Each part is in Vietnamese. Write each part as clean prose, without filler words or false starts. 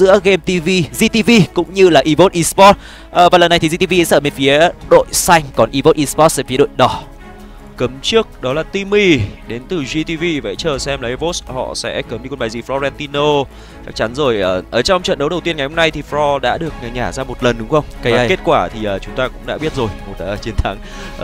giữa Game TV, GTV cũng như là Evoke Esports. Và lần này thì GTV sẽ ở bên phía đội xanh, còn Evoke Esports ở phía đội đỏ. Cấm trước đó là Timmy đến từ GTV. Vậy chờ xem là Evoke họ sẽ cấm đi con bài gì. Florentino chắc chắn rồi. Ở trong trận đấu đầu tiên ngày hôm nay thì Fro đã được nhả ra một lần đúng không? Và kết quả thì chúng ta cũng đã biết rồi, một chiến thắng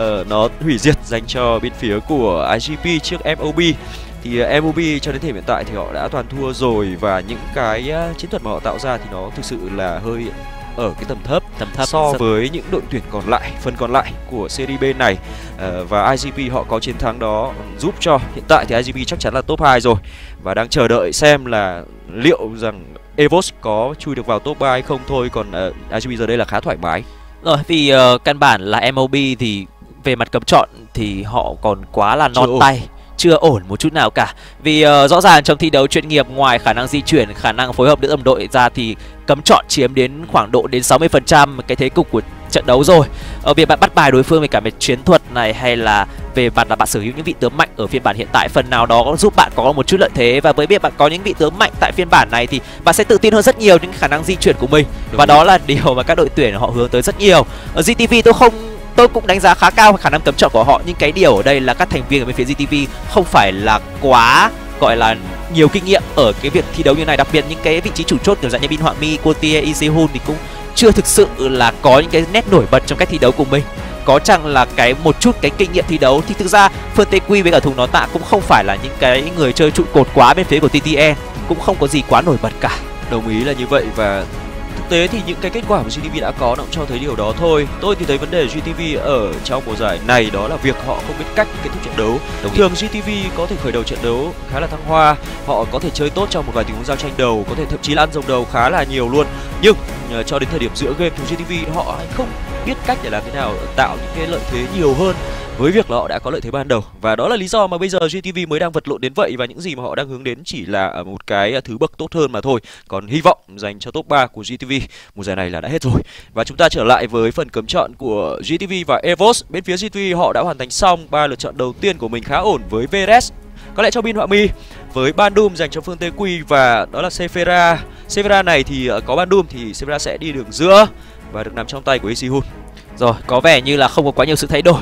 nó hủy diệt dành cho bên phía của IGP trước MOB. Thì MOB cho đến thời điểm hiện tại thì họ đã toàn thua rồi, và những cái chiến thuật mà họ tạo ra thì nó thực sự là hơi ở cái tầm thấp so với những đội tuyển còn lại, phần còn lại của series B này. Và IGP họ có chiến thắng đó giúp cho hiện tại thì IGP chắc chắn là top 2 rồi, và đang chờ đợi xem là liệu rằng Evoke có chui được vào top 3 hay không thôi. Còn IGP giờ đây là khá thoải mái rồi, vì căn bản là MOB thì về mặt cấm chọn thì họ còn quá là non tay, chưa ổn một chút nào cả. Vì rõ ràng trong thi đấu chuyên nghiệp, ngoài khả năng di chuyển, khả năng phối hợp giữa đồng đội ra thì cấm chọn chiếm đến khoảng độ đến 60% cái thế cục của trận đấu rồi. Ở việc bạn bắt bài đối phương về cả về chiến thuật này, hay là về mặt là bạn sở hữu những vị tướng mạnh ở phiên bản hiện tại, phần nào đó giúp bạn có một chút lợi thế. Và với việc bạn có những vị tướng mạnh tại phiên bản này thì bạn sẽ tự tin hơn rất nhiều những khả năng di chuyển của mình. Và đó là điều mà các đội tuyển họ hướng tới rất nhiều. Ở GTV tôi cũng đánh giá khá cao khả năng cấm chọn của họ, nhưng cái điều ở đây là các thành viên ở bên phía GTV không phải là quá gọi là nhiều kinh nghiệm ở cái việc thi đấu như này. Đặc biệt những cái vị trí chủ chốt kiểu dạng như Bin Họa Mi, Cotier, Isehun thì cũng chưa thực sự là có những cái nét nổi bật trong cách thi đấu của mình. Có chăng là một chút cái kinh nghiệm thi đấu thì thực ra Phương Tê Quy với cả Thùng Nó Tạ cũng không phải là những cái người chơi trụ cột quá bên phía của TTE, cũng không có gì quá nổi bật cả. Đồng ý là như vậy, và thực tế thì những cái kết quả mà GTV đã có nó cũng cho thấy điều đó thôi. Tôi thì thấy vấn đề GTV ở trong mùa giải này đó là việc họ không biết cách kết thúc trận đấu. Thường GTV có thể khởi đầu trận đấu khá là thăng hoa, họ có thể chơi tốt trong một vài tình huống giao tranh đầu, có thể thậm chí là ăn rồng đầu khá là nhiều luôn. Nhưng cho đến thời điểm giữa game thì GTV họ không biết cách để làm thế nào tạo những cái lợi thế nhiều hơn với việc là họ đã có lợi thế ban đầu. Và đó là lý do mà bây giờ GTV mới đang vật lộn đến vậy, và những gì mà họ đang hướng đến chỉ là một cái thứ bậc tốt hơn mà thôi. Còn hy vọng dành cho top 3 của GTV mùa giải này là đã hết rồi. Và chúng ta trở lại với phần cấm chọn của GTV và Evoke. Bên phía GTV họ đã hoàn thành xong 3 lựa chọn đầu tiên của mình khá ổn với Veres, có lẽ cho Bin Họa Mi, với Bandung dành cho Phương Tê Quy, và đó là Sephira. Sephira này thì có Bandung thì Sephira sẽ đi đường giữa và được nằm trong tay của Isehun. Rồi, có vẻ như là không có quá nhiều sự thay đổi.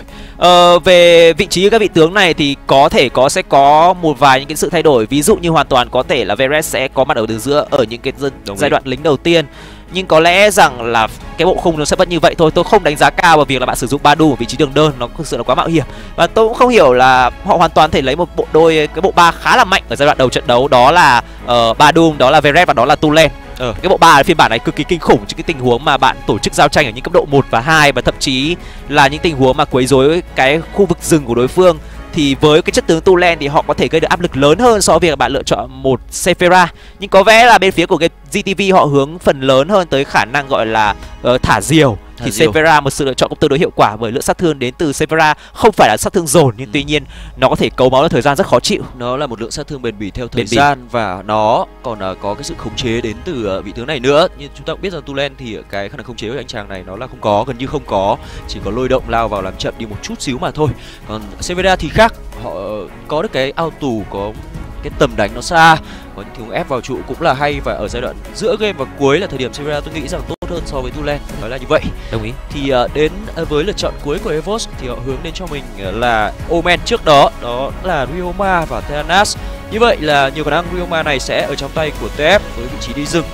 Về vị trí các vị tướng này thì có thể sẽ có một vài những cái sự thay đổi. Ví dụ như hoàn toàn có thể là Veres sẽ có mặt ở đường giữa ở những cái giai đoạn lính đầu tiên. Nhưng có lẽ rằng là cái bộ khung nó sẽ vẫn như vậy thôi. Tôi không đánh giá cao vào việc là bạn sử dụng Badu ở vị trí đường đơn, nó thực sự là quá mạo hiểm. Và tôi cũng không hiểu là họ hoàn toàn thể lấy một bộ ba khá là mạnh ở giai đoạn đầu trận đấu, đó là Badu, đó là Veres và đó là Tulen. Cái bộ 3 phiên bản này cực kỳ kinh khủng trong cái tình huống mà bạn tổ chức giao tranh ở những cấp độ 1 và 2, và thậm chí là những tình huống mà quấy rối cái khu vực rừng của đối phương. Thì với cái chất tướng Tulen thì họ có thể gây được áp lực lớn hơn so với việc bạn lựa chọn một Sephira. Nhưng có vẻ là bên phía của cái GTV họ hướng phần lớn hơn tới khả năng gọi là thả diều. Thì Sephira một sự lựa chọn cũng tương đối hiệu quả, bởi lượng sát thương đến từ Sephira không phải là sát thương dồn, nhưng tuy nhiên nó có thể cấu máu trong thời gian rất khó chịu. Nó là một lượng sát thương bền bỉ theo thời gian, và nó còn có cái sự khống chế đến từ vị tướng này nữa. Như chúng ta cũng biết rằng Tulen thì cái khả năng khống chế của anh chàng này nó là không có, gần như không có, chỉ có lôi động lao vào làm chậm đi một chút xíu mà thôi. Còn Sephira thì khác, họ có được cái auto, có cái tầm đánh nó xa, có những tình huống ép vào trụ cũng là hay, và ở giai đoạn giữa game và cuối là thời điểm Sephira tôi nghĩ rằng tốt hơn so với Tulen, nói là như vậy. Đồng ý. Thì đến với lựa chọn cuối của Evoke thì họ hướng đến cho mình là Omen, trước đó là Ryoma và Theanas. Như vậy là nhiều khả năng Ryoma này sẽ ở trong tay của TF với vị trí đi rừng.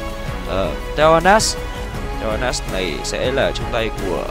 Theanas này sẽ là trong tay của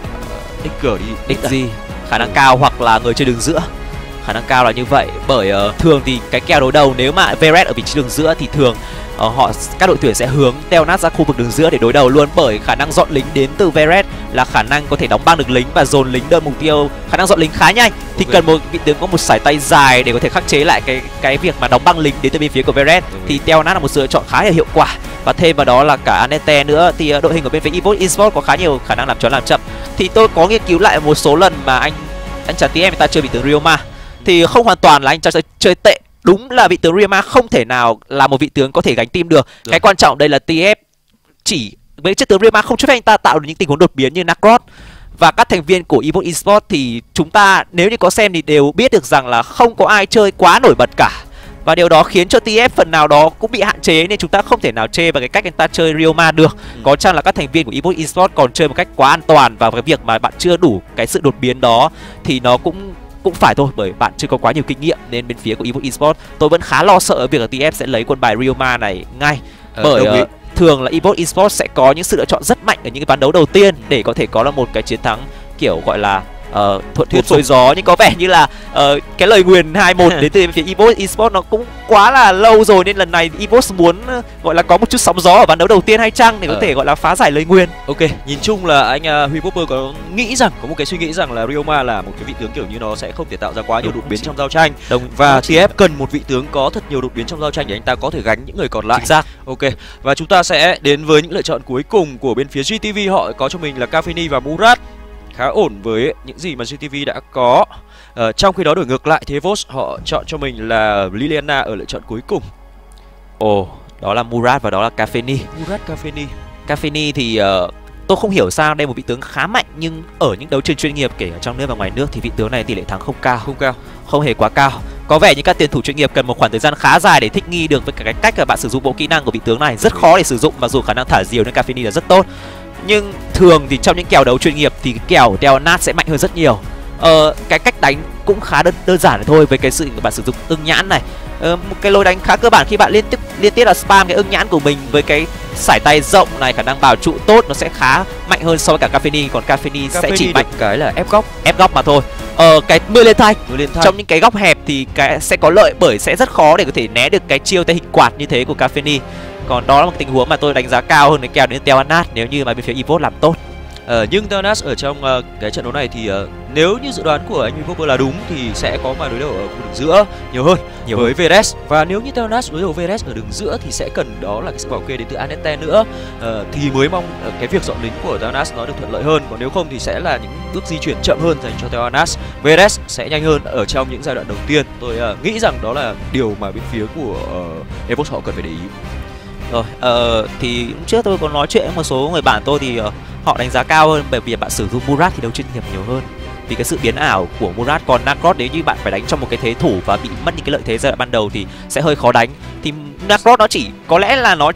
XG, khả năng cao, hoặc là người chơi đường giữa. Khả năng cao là như vậy, bởi thường thì cái kèo đối đầu nếu mà Veres ở vị trí đường giữa thì thường các đội tuyển sẽ hướng Theonas ra khu vực đường giữa để đối đầu luôn, bởi khả năng dọn lính đến từ Veres là khả năng có thể đóng băng được lính và dồn lính đợi mục tiêu, khả năng dọn lính khá nhanh. Thì cần một vị tướng có một sải tay dài để có thể khắc chế lại cái việc mà đóng băng lính đến từ bên phía của Veres. Thì Theonas là một sự lựa chọn khá là hiệu quả. Và thêm vào đó là cả Anete nữa, thì đội hình của bên phía Evoke Esports có khá nhiều khả năng làm chón làm chậm. Thì tôi có nghiên cứu lại một số lần mà anh chàng TF người ta chơi vị tướng Ryoma, thì không hoàn toàn là anh chơi tệ. Đúng là vị tướng Ryoma không thể nào là một vị tướng có thể gánh team được. Cái quan trọng đây là TF chỉ với chiếc tướng Ryoma không cho phép anh ta tạo được những tình huống đột biến như Nacros. Và các thành viên của Evoke Esports thì chúng ta nếu như có xem thì đều biết được rằng là không có ai chơi quá nổi bật cả. Và điều đó khiến cho TF phần nào đó cũng bị hạn chế, nên chúng ta không thể nào chê vào cái cách anh ta chơi Ryoma được. Có chăng là các thành viên của eVox Esports còn chơi một cách quá an toàn, và cái việc mà bạn chưa đủ cái sự đột biến đó thì nó cũng phải thôi, bởi bạn chưa có quá nhiều kinh nghiệm. Nên bên phía của eVox Esports tôi vẫn khá lo sợ việc là TF sẽ lấy quân bài Ryoma này ngay, bởi thường là eVox Esports sẽ có những sự lựa chọn rất mạnh ở những cái ván đấu đầu tiên để có thể có là một cái chiến thắng kiểu gọi là thuận buồm xuôi gió. Nhưng có vẻ như là cái lời nguyền 2-1 đến từ phía eVox Esports nó cũng quá là lâu rồi, nên lần này eVox muốn gọi là có một chút sóng gió ở ván đấu đầu tiên hay chăng để có thể gọi là phá giải lời nguyền. Ok, nhìn chung là anh Huy Popper có nghĩ rằng, có một cái suy nghĩ rằng là Ryoma là một cái vị tướng kiểu như nó sẽ không thể tạo ra quá nhiều đột biến trong giao tranh, và TF cần một vị tướng có thật nhiều đột biến trong giao tranh để anh ta có thể gánh những người còn lại. Chính xác. Ok, và chúng ta sẽ đến với những lựa chọn cuối cùng của bên phía GTV. Họ có cho mình là Caffeine và Murat, khá ổn với những gì mà GTV đã có. Trong khi đó đổi ngược lại, EVOS họ chọn cho mình là Liliana ở lựa chọn cuối cùng. Đó là Murat và đó là Caffeine. Murat, Caffeine. Caffeine thì tôi không hiểu sao đây một vị tướng khá mạnh, nhưng ở những đấu trường chuyên nghiệp kể ở trong nước và ngoài nước thì vị tướng này tỷ lệ thắng không cao, không hề quá cao. Có vẻ như các tuyển thủ chuyên nghiệp cần một khoảng thời gian khá dài để thích nghi được với cái cách mà bạn sử dụng bộ kỹ năng của vị tướng này. Rất khó để sử dụng, mặc dù khả năng thả diều nên Caffeine là rất tốt. Nhưng thường thì trong những kèo đấu chuyên nghiệp thì cái kèo Teonat sẽ mạnh hơn rất nhiều. Cái cách đánh cũng khá đơn giản thôi, với cái sự bạn sử dụng ưng nhãn này. Một cái lối đánh khá cơ bản khi bạn liên tiếp là spam cái ưng nhãn của mình với cái sải tay rộng này, khả năng bảo trụ tốt, nó sẽ khá mạnh hơn so với cả Caffeine. Còn Caffeine sẽ chỉ mạnh cái là ép góc mà thôi. Cái mưa lên thanh trong những cái góc hẹp thì cái sẽ có lợi, bởi sẽ rất khó để có thể né được cái chiêu tay hình quạt như thế của Caffeine. Còn đó là một tình huống mà tôi đánh giá cao hơn cái kèo đến Teonat nếu như mà bên phía eVox làm tốt. Nhưng Teonat ở trong cái trận đấu này thì nếu như dự đoán của anh Huy Popper là đúng thì sẽ có màn đối đầu ở khu đường giữa nhiều hơn với Veres. Và nếu như Teonat đối đầu Veres ở đường giữa thì sẽ cần đó là cái sự bảo kê đến từ Anette nữa, thì mới mong cái việc dọn lính của Teonat nó được thuận lợi hơn. Còn nếu không thì sẽ là những bước di chuyển chậm hơn dành cho Teonat. Veres sẽ nhanh hơn ở trong những giai đoạn đầu tiên. Tôi nghĩ rằng đó là điều mà bên phía của eVox họ cần phải để ý. Rồi, thì trước tôi có nói chuyện với một số người bạn tôi thì họ đánh giá cao hơn, bởi vì bạn sử dụng Murat thì đấu chuyên nghiệp nhiều hơn vì cái sự biến ảo của Murat. Còn Nacros nếu như bạn phải đánh trong một cái thế thủ và bị mất những cái lợi thế giai đoạn ban đầu thì sẽ hơi khó đánh. Thì Nacros nó chỉ có lẽ là nó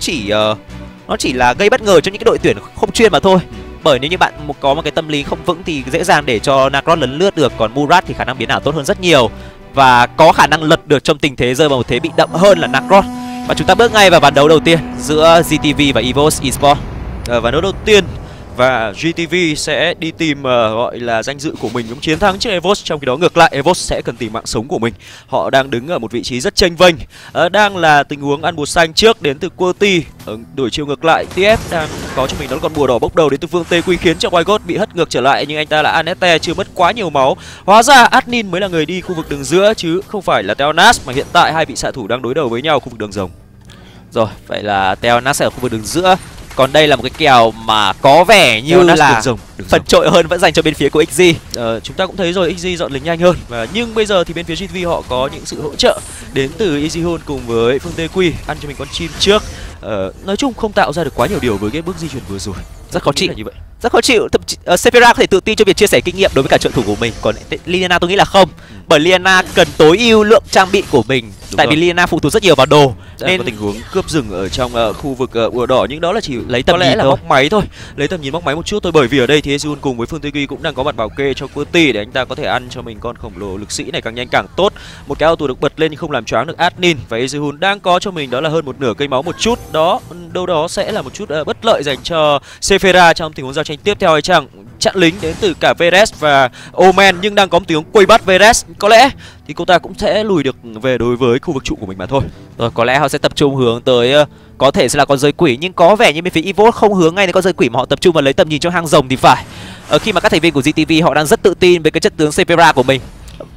chỉ là gây bất ngờ cho những cái đội tuyển không chuyên mà thôi. Bởi nếu như bạn có một cái tâm lý không vững thì dễ dàng để cho Nacros lấn lướt được. Còn Murat thì khả năng biến ảo tốt hơn rất nhiều và có khả năng lật được trong tình thế rơi vào một thế bị động hơn là Nacros. Và chúng ta bước ngay vào ván đấu đầu tiên giữa GTV và eVox Esports. Ván đấu đầu tiên và GTV sẽ đi tìm gọi là danh dự của mình, những chiến thắng trước eVox. Trong khi đó ngược lại, eVox sẽ cần tìm mạng sống của mình. Họ đang đứng ở một vị trí rất chênh vênh, đang là tình huống ăn bùa xanh trước đến từ Querty. Đổi chiều ngược lại, TF đang có cho mình đó là con bùa đỏ bốc đầu đến từ phương Tây Quy, khiến cho Wygod bị hất ngược trở lại, nhưng anh ta là Anette chưa mất quá nhiều máu. Hóa ra Adnin mới là người đi khu vực đường giữa chứ không phải là Teonat, mà hiện tại hai vị xạ thủ đang đối đầu với nhau khu vực đường rồng. Rồi, vậy là Teonat sẽ ở khu vực đường giữa. Còn đây là một cái kèo mà có vẻ như là phần trội hơn vẫn dành cho bên phía của XG. Chúng ta cũng thấy rồi, XG dọn lính nhanh hơn. Nhưng bây giờ thì bên phía GTV họ có những sự hỗ trợ đến từ Easy Hôn cùng với Phương Tê Quy ăn cho mình con chim trước. Nói chung không tạo ra được quá nhiều điều với cái bước di chuyển vừa rồi. Rất khó chịu như vậy. Rất khó chịu. Sephira có thể tự tin cho việc chia sẻ kinh nghiệm đối với cả trợ thủ của mình. Còn Liliana tôi nghĩ là không. Bởi Liliana cần tối ưu lượng trang bị của mình. Tại vì Liliana phụ thuộc rất nhiều vào đồ. Nên có tình huống cướp rừng ở trong khu vực bùa đỏ, nhưng đó là chỉ lấy tầm nhìn là móc máy thôi. Lấy tầm nhìn móc máy một chút thôi, bởi vì ở đây thì Ezreal cùng với Phương Tây Quy cũng đang có mặt bảo kê cho Querty để anh ta có thể ăn cho mình con khổng lồ lực sĩ này càng nhanh càng tốt. Một cái auto được bật lên nhưng không làm choáng được Adnin, và Ezreal đang có cho mình đó là hơn một nửa cây máu một chút. Đó đâu đó sẽ là một chút bất lợi dành cho Sephira trong tình huống giao tranh tiếp theo hay chẳng. Chặn lính đến từ cả Veres và Omen, nhưng đang có một tiếng quay bắt Veres, có lẽ thì cô ta cũng sẽ lùi được về đối với khu vực trụ của mình mà thôi. Rồi có lẽ họ sẽ tập trung hướng tới có thể sẽ là con rơi quỷ, nhưng có vẻ như bên phía eVox không hướng ngay đến con rơi quỷ mà họ tập trung vào lấy tầm nhìn trong hang rồng thì phải. Khi mà các thành viên của GTV họ đang rất tự tin với cái chất tướng Sephira của mình.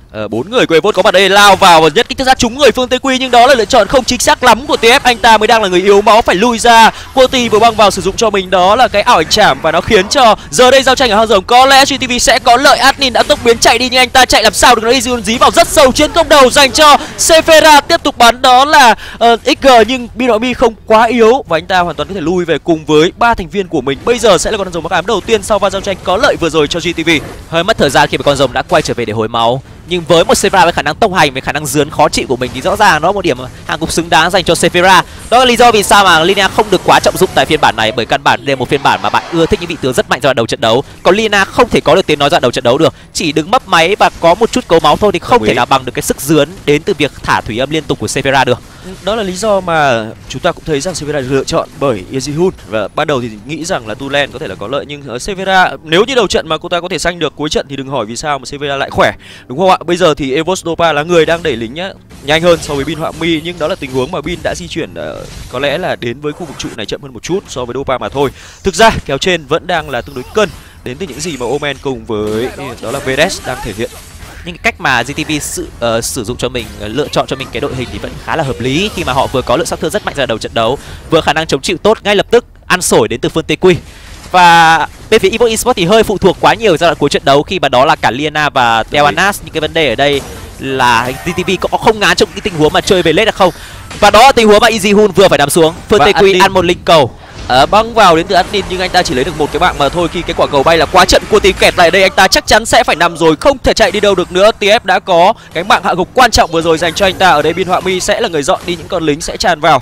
4 người của eVox có mặt đây lao vào và nhất kích ra trúng người Phương Tây Quy, nhưng đó là lựa chọn không chính xác lắm của TF. Anh ta mới đang là người yếu máu phải lui ra. Querty vừa băng vào sử dụng cho mình đó là cái ảo ảnh chảm và nó khiến cho giờ đây giao tranh ở hang rồng có lẽ GTV sẽ có lợi. Adnin đã tốc biến chạy đi nhưng anh ta chạy làm sao được, nó Ezreal dí vào rất sâu. Chiến công đầu dành cho Sephira, tiếp tục bắn đó là XG, nhưng Binomi không quá yếu và anh ta hoàn toàn có thể lui về cùng với 3 thành viên của mình. Bây giờ sẽ là con rồng mắc ám đầu tiên sau pha giao tranh có lợi vừa rồi cho GTV. Hơi mất thời gian khi mà con rồng đã quay trở về để hồi máu. Nhưng với một Sephira với khả năng tốc hành, với khả năng dướn khó chịu của mình thì rõ ràng nó một điểm hạng gục xứng đáng dành cho Sephira. Đó là lý do vì sao mà Lina không được quá trọng dụng tại phiên bản này, bởi căn bản đây là một phiên bản mà bạn ưa thích những vị tướng rất mạnh giai đoạn đầu trận đấu. Còn Lina không thể có được tiếng nói giai đoạn đầu trận đấu được, chỉ đứng mấp máy và có một chút cấu máu thôi thì không thể nào bằng được cái sức dướn đến từ việc thả thủy âm liên tục của Sephira được. Đó là lý do mà chúng ta cũng thấy rằng Sephira được lựa chọn bởi Ezreal, và ban đầu thì nghĩ rằng là Tulen có thể là có lợi, nhưng ở Sephira nếu như đầu trận mà cô ta có thể xanh được, cuối trận thì đừng hỏi vì sao mà Sephira lại khỏe, đúng không ạ? Bây giờ thì Evos Dopa là người đang đẩy lính nhá, nhanh hơn so với Bin Họa Mi, nhưng đó là tình huống mà Bin đã di chuyển có lẽ là đến với khu vực trụ này chậm hơn một chút so với Dopa mà thôi. Thực ra kèo trên vẫn đang là tương đối cân đến từ những gì mà Omen cùng với đó là VDS đang thể hiện. Nhưng cái cách mà GTV sử dụng cho mình, lựa chọn cho mình cái đội hình thì vẫn khá là hợp lý, khi mà họ vừa có lượng sát thương rất mạnh ra đầu trận đấu, vừa khả năng chống chịu tốt ngay lập tức, ăn sổi đến từ phương TQ. Và bên phía Evo Esports thì hơi phụ thuộc quá nhiều giai đoạn cuối trận đấu, khi mà đó là cả Liana và Tel'Anas. Nhưng cái vấn đề ở đây là GTV có không ngán trong cái tình huống mà chơi về late hay không. Và đó là tình huống mà Ezreal vừa phải nằm xuống. Phương TQ ăn một linh cầu băng vào đến từ admin, nhưng anh ta chỉ lấy được một cái mạng mà thôi. Khi cái quả cầu bay là quá trận của team kẹt lại đây, anh ta chắc chắn sẽ phải nằm rồi, không thể chạy đi đâu được nữa. TF đã có cái mạng hạ gục quan trọng vừa rồi dành cho anh ta. Ở đây Bin Họa Mi sẽ là người dọn đi những con lính sẽ tràn vào.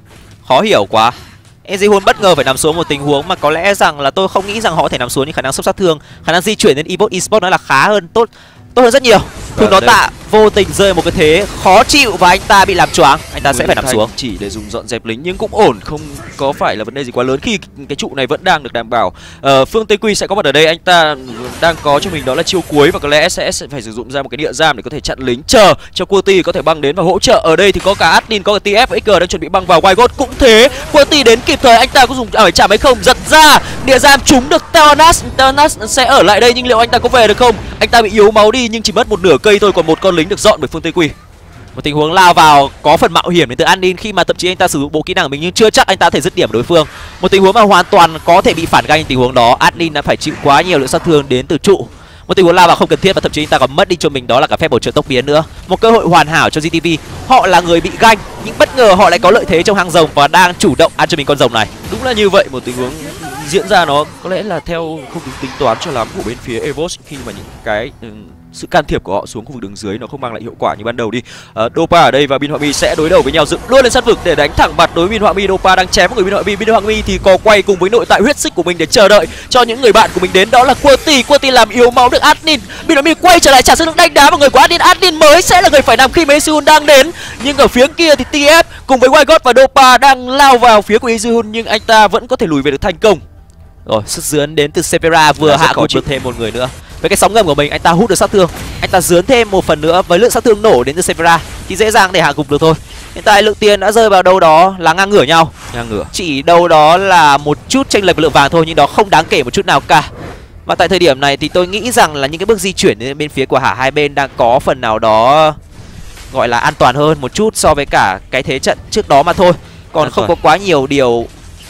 Khó hiểu quá. Ezreal bất ngờ phải nằm xuống một tình huống mà có lẽ rằng là tôi không nghĩ rằng họ có thể nằm xuống, nhưng khả năng sốc sát thương, khả năng di chuyển đến Evo Esports nó là khá hơn, tốt hơn rất nhiều. Thùng nó tạ vô tình rơi một cái thế khó chịu và anh ta bị làm choáng, anh ta sẽ phải nằm xuống chỉ để dùng dọn dẹp lính, nhưng cũng ổn, không có phải là vấn đề gì quá lớn khi cái trụ này vẫn đang được đảm bảo. Phương TQ sẽ có mặt ở đây, anh ta đang có cho mình đó là chiêu cuối và có lẽ sẽ phải sử dụng ra một cái địa giam để có thể chặn lính, chờ cho Querty có thể băng đến và hỗ trợ. Ở đây thì có cả admin, có cả TF và XG đang chuẩn bị băng vào. Wygod cũng thế, Querty đến kịp thời, anh ta có dùng phải chạm hay không, giật ra địa giam trúng được Tel'Anas sẽ ở lại đây, nhưng liệu anh ta có về được không? Anh ta bị yếu máu đi nhưng chỉ mất một nửa cây thôi, còn một con lính được dọn bởi Phương TQ. Một tình huống lao vào có phần mạo hiểm đến từ Andin, khi mà thậm chí anh ta sử dụng bộ kỹ năng của mình nhưng chưa chắc anh ta có thể dứt điểm đối phương. Một tình huống mà hoàn toàn có thể bị phản ganh. Tình huống đó Andin đã phải chịu quá nhiều lượng sát thương đến từ trụ. Một tình huống lao vào không cần thiết và thậm chí anh ta còn mất đi cho mình đó là cả phép bổ trợ tốc biến nữa. Một cơ hội hoàn hảo cho GTV. Họ là người bị ganh nhưng bất ngờ họ lại có lợi thế trong hang rồng và đang chủ động ăn cho mình con rồng này. Đúng là như vậy, một tình huống diễn ra nó có lẽ là theo không đúng tính toán cho lắm của bên phía Evos, khi mà những cái sự can thiệp của họ xuống khu vực đường dưới nó không mang lại hiệu quả như ban đầu đi. Dopa ở đây và Bin Họa Mi sẽ đối đầu với nhau, dựng luôn lên sát vực để đánh thẳng mặt đối với Bin Họa Mi. Dopa đang chém người Bin Họa Mi. Bin Họa Mi thì có quay cùng với nội tại huyết xích của mình để chờ đợi cho những người bạn của mình đến, đó là Querty làm yếu máu được admin. Bin Họa Mi quay trở lại trả sức lực đánh đá vào người của admin mới sẽ là người phải nằm khi Ezreal đang đến. Nhưng ở phía kia thì TF cùng với Wygod và Dopa đang lao vào phía của Ezreal, nhưng anh ta vẫn có thể lùi về được thành công. Rồi, sức dướn đến từ Sephira vừa hạ gục được thêm một người nữa. Với cái sóng ngầm của mình, anh ta hút được sát thương, anh ta dướn thêm một phần nữa với lượng sát thương nổ đến từ Sephira thì dễ dàng để hạ gục được thôi. Hiện tại lượng tiền đã rơi vào đâu đó là ngang ngửa nhau, chỉ đâu đó là một chút chênh lệch lượng vàng thôi, nhưng đó không đáng kể một chút nào cả. Và tại thời điểm này thì tôi nghĩ rằng là những cái bước di chuyển đến bên phía của hai bên đang có phần nào đó gọi là an toàn hơn một chút so với cả cái thế trận trước đó mà thôi. Còn không có quá nhiều điều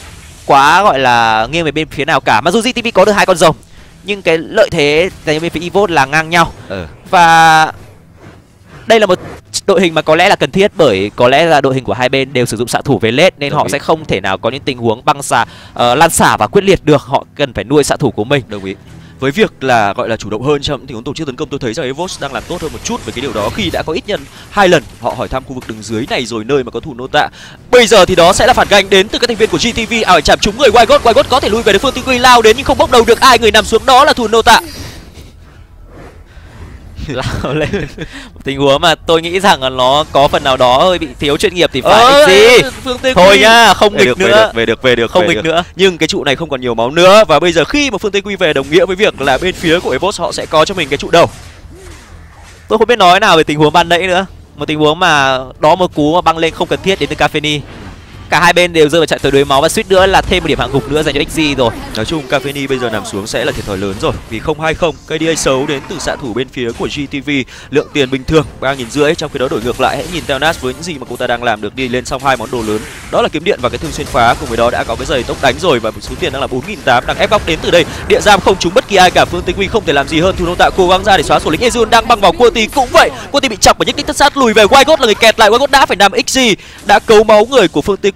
quá gọi là nghiêng về bên phía nào cả. Mặc dù GTV có được 2 con rồng nhưng cái lợi thế dành cho bên phía Evos là ngang nhau. Và đây là một đội hình mà có lẽ là cần thiết, bởi có lẽ là đội hình của hai bên đều sử dụng xạ thủ về late nên họ sẽ không thể nào có những tình huống băng xả lan xả và quyết liệt được. Họ cần phải nuôi xạ thủ của mình. Đồng ý. Với việc là gọi là chủ động hơn trong tình huống tổ chức tấn công, tôi thấy rằng Evos đang làm tốt hơn một chút về cái điều đó, khi đã có ít nhất 2 lần họ hỏi thăm khu vực đường dưới này rồi, nơi mà có thủ nô tạ. Bây giờ thì đó sẽ là phản gánh đến từ các thành viên của GTV. Phải chạm trúng người Wygod có thể lui về được. Phương TQ lao đến nhưng không bốc đầu được ai, người nằm xuống đó là thủ nô tạ. Lao lên tình huống mà tôi nghĩ rằng là nó có phần nào đó hơi bị thiếu chuyên nghiệp thì phải gì thôi nhá, không nghịch nữa, về được không nghịch nữa. Nhưng cái trụ này không còn nhiều máu nữa, và bây giờ khi mà Phương TQ về đồng nghĩa với việc là bên phía của Evos họ sẽ có cho mình cái trụ đầu. Tôi không biết nói nào về tình huống ban nãy nữa, một tình huống mà đó một cú mà băng lên không cần thiết đến từ Cafeni. Cả hai bên đều rơi vào trạng thái đuối máu và suýt nữa là thêm một điểm hạng gục nữa dành cho XG rồi. Nói chung Cafeni bây giờ nằm xuống sẽ là thiệt thòi lớn rồi, vì 0-20 KDA xấu đến từ xạ thủ bên phía của GTV. Lượng tiền bình thường 3.500, trong khi đó đổi ngược lại hãy nhìn Tel'Anas với những gì mà cô ta đang làm được, đi lên xong 2 món đồ lớn, đó là kiếm điện và cái thương xuyên phá, cùng với đó đã có cái giày tốc đánh rồi và số tiền đang là 4.800 đang ép bóc đến từ đây. Địa giam không trúng bất kỳ ai cả, Phương TQ không thể làm gì hơn. Thủ nô tạ cố gắng ra để xóa sổ lính. Ezreal đang băng vào Querty cũng vậy, Querty bị chọc và nhích tích thất sát lùi về. Wygod là người kẹt lại, Wygod đã phải nằm XG, đã cấu máu người của Phương TQ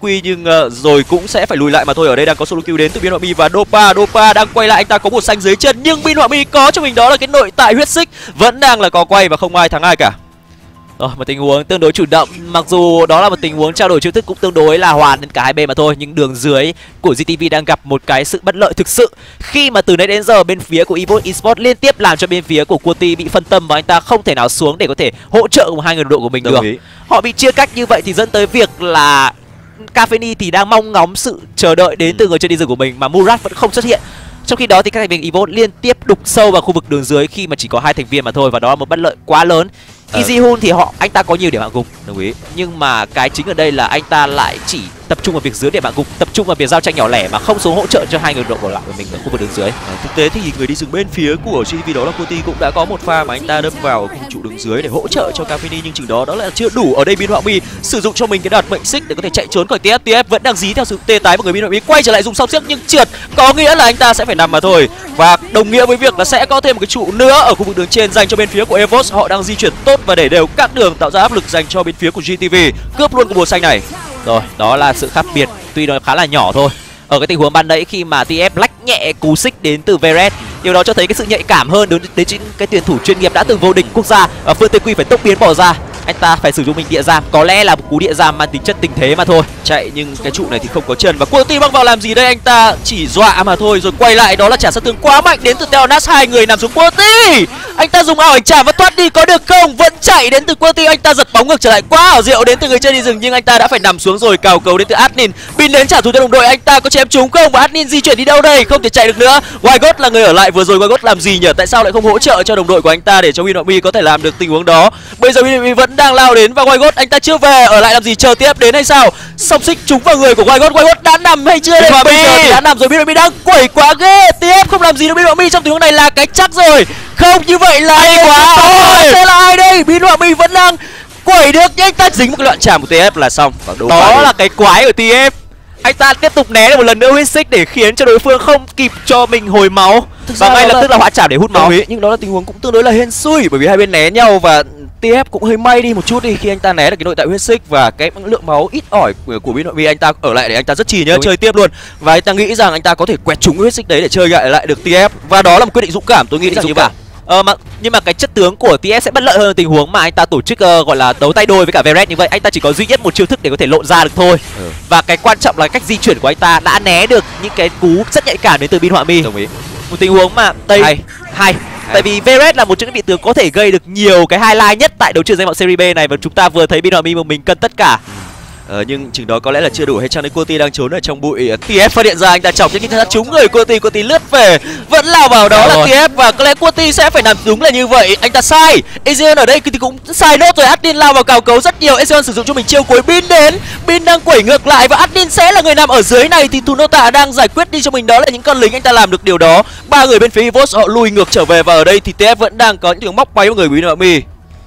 Liqui nhưng rồi cũng sẽ phải lùi lại mà thôi. Ở đây đang có solo kill đến từ Biên Họa Mi và Dopa đang quay lại, anh ta có một xanh dưới chân nhưng Biên Họa Mi có cho mình đó là cái nội tại huyết xích, vẫn đang là cò quay và không ai thắng ai cả. Rồi, một tình huống tương đối chủ động, mặc dù đó là một tình huống trao đổi chiêu thức cũng tương đối là hoàn đến cả hai bên mà thôi, nhưng đường dưới của GTV đang gặp một cái sự bất lợi thực sự khi mà từ nãy đến giờ bên phía của Evox Esports liên tiếp làm cho bên phía của Quoty bị phân tâm và anh ta không thể nào xuống để có thể hỗ trợ hai người đồng đội của mình được. Họ bị chia cách như vậy thì dẫn tới việc là Cafeni thì đang mong ngóng sự chờ đợi đến từ người chơi đi rừng của mình mà Murat vẫn không xuất hiện. Trong khi đó thì các thành viên Evox liên tiếp đục sâu vào khu vực đường dưới khi mà chỉ có hai thành viên mà thôi, và đó là một bất lợi quá lớn. Easyhoon thì anh ta có nhiều điểm hạ gục, đồng ý, nhưng mà cái chính ở đây là anh ta lại chỉ tập trung vào việc dưới điểm hạ gục, tập trung vào việc giao tranh nhỏ lẻ mà không xuống hỗ trợ cho hai người đội còn lại của mình ở khu vực đường dưới. Thực tế thì người đi rừng bên phía của GTV đó là Quoty cũng đã có một pha mà anh ta đâm vào khung trụ đường dưới để hỗ trợ cho Cafeni, nhưng chừng đó là chưa đủ. Ở đây Biên Họa Mi sử dụng cho mình cái đợt mệnh xích để có thể chạy trốn khỏi TF. TF vẫn đang dí theo sự tê tái của người Biên Họa Mi, quay trở lại dùng song xiếc nhưng trượt, có nghĩa là anh ta sẽ phải nằm mà thôi, và đồng nghĩa với việc là sẽ có thêm một cái trụ nữa ở khu vực đường trên dành cho bên phía của Evox. Họ đang di chuyển tốt và để đều các đường tạo ra áp lực dành cho bên phía của GTV, cướp luôn cái bùa xanh này. Rồi, đó là sự khác biệt tuy nó khá là nhỏ thôi. Ở cái tình huống ban nãy khi mà TF lách nhẹ cú xích đến từ Veret, điều đó cho thấy cái sự nhạy cảm hơn đến chính cái tuyển thủ chuyên nghiệp đã từng vô địch quốc gia, và Phương Tê Quy phải tốc biến bỏ ra. Anh ta phải sử dụng mình địa giam, có lẽ là một cú địa giam mang tính chất tình thế mà thôi. Chạy nhưng cái trụ này thì không có chân, và Quoty băng vào làm gì đây? Anh ta chỉ dọa mà thôi rồi quay lại, đó là trả sát thương quá mạnh đến từ Theonas. Hai người nằm xuống Quoty, anh ta dùng ảo ảnh chạm và thoát đi có được không? Vẫn chạy đến từ Quoty, anh ta giật bóng ngược trở lại, quá ảo diệu đến từ người chơi đi rừng, nhưng anh ta đã phải nằm xuống rồi. Cào cấu đến từ Adnin, Bin đến trả thù cho đồng đội, anh ta có chém trúng không? Và Adnin di chuyển đi đâu đây? Không thể chạy được nữa. Wygot là người ở lại, vừa rồi Wygot làm gì nhỉ? Tại sao lại không hỗ trợ cho đồng đội của anh ta để cho Biên Họa Mi có thể làm được tình huống đó? Bây giờ Biên Họa Mi vẫn đang lao đến và Wygot anh ta chưa về, ở lại làm gì, chờ tiếp đến hay sao? Song xích trúng vào người của Wygot. Wygot đã nằm hay chưa đây? Và bây giờ thì đã nằm rồi. Biên Họa Mi đang quẩy quá ghê. TF không làm gì được Biên Họa Mi trong tình huống này là cái chắc rồi. Không, như vậy là hay quá. Sẽ là ai đây? Biên Họa Mi vẫn đang quẩy được nhưng anh ta dính một cái loạn chạm của TF là xong. Đó là cái quái của TF. Anh ta tiếp tục né được một lần nữa huyết xích để khiến cho đối phương không kịp cho mình hồi máu, và ngay lập tức là hóa chạm để hút máu. Nhưng đó là tình huống cũng tương đối là hên xui, bởi vì hai bên né nhau và TF cũng hơi may đi một chút đi khi anh ta né được cái nội tại huyết xích, và cái lượng máu ít ỏi của Biên Họa Mi anh ta ở lại để anh ta rất chi nhá, chơi tiếp luôn, và anh ta nghĩ rằng anh ta có thể quẹt trúng huyết xích đấy để chơi lại được TF, và đó là một quyết định dũng cảm, tôi nghĩ rằng như vậy. Nhưng mà cái chất tướng của TF sẽ bất lợi hơn tình huống mà anh ta tổ chức gọi là đấu tay đôi với cả Veret như vậy. Anh ta chỉ có duy nhất một chiêu thức để có thể lộn ra được thôi. Và cái quan trọng là cách di chuyển của anh ta đã né được những cái cú rất nhạy cảm đến từ Biên Họa Mi. Đồng ý. Một tình huống mà hay. Tại vì Veret là một trong những vị tướng có thể gây được nhiều cái highlight nhất tại đấu trường danh vọng Serie B này, và chúng ta vừa thấy Biên Họa Mi một mình cân tất cả. Nhưng chừng đó có lẽ là chưa đủ, hay chăng đến Quoty đang trốn ở trong bụi. TF phát hiện ra anh ta chọc nhưng thật trúng người Quoty lướt về, vẫn lao vào đó là TF, và có lẽ Quoty sẽ phải làm đúng là như vậy. Anh ta sai, Ezion ở đây thì cũng sai nốt rồi. Adnin lao vào cào cấu rất nhiều, Ezion sử dụng cho mình chiêu cuối. Bin đến, Bin đang quẩy ngược lại và Adnin sẽ là người nằm ở dưới này, thì Tunota đang giải quyết đi cho mình đó là những con lính. Anh ta làm được điều đó, ba người bên phía Evox họ lùi ngược trở về, và ở đây thì TF vẫn đang có những tiếng móc bay với người Biên Họa Mi.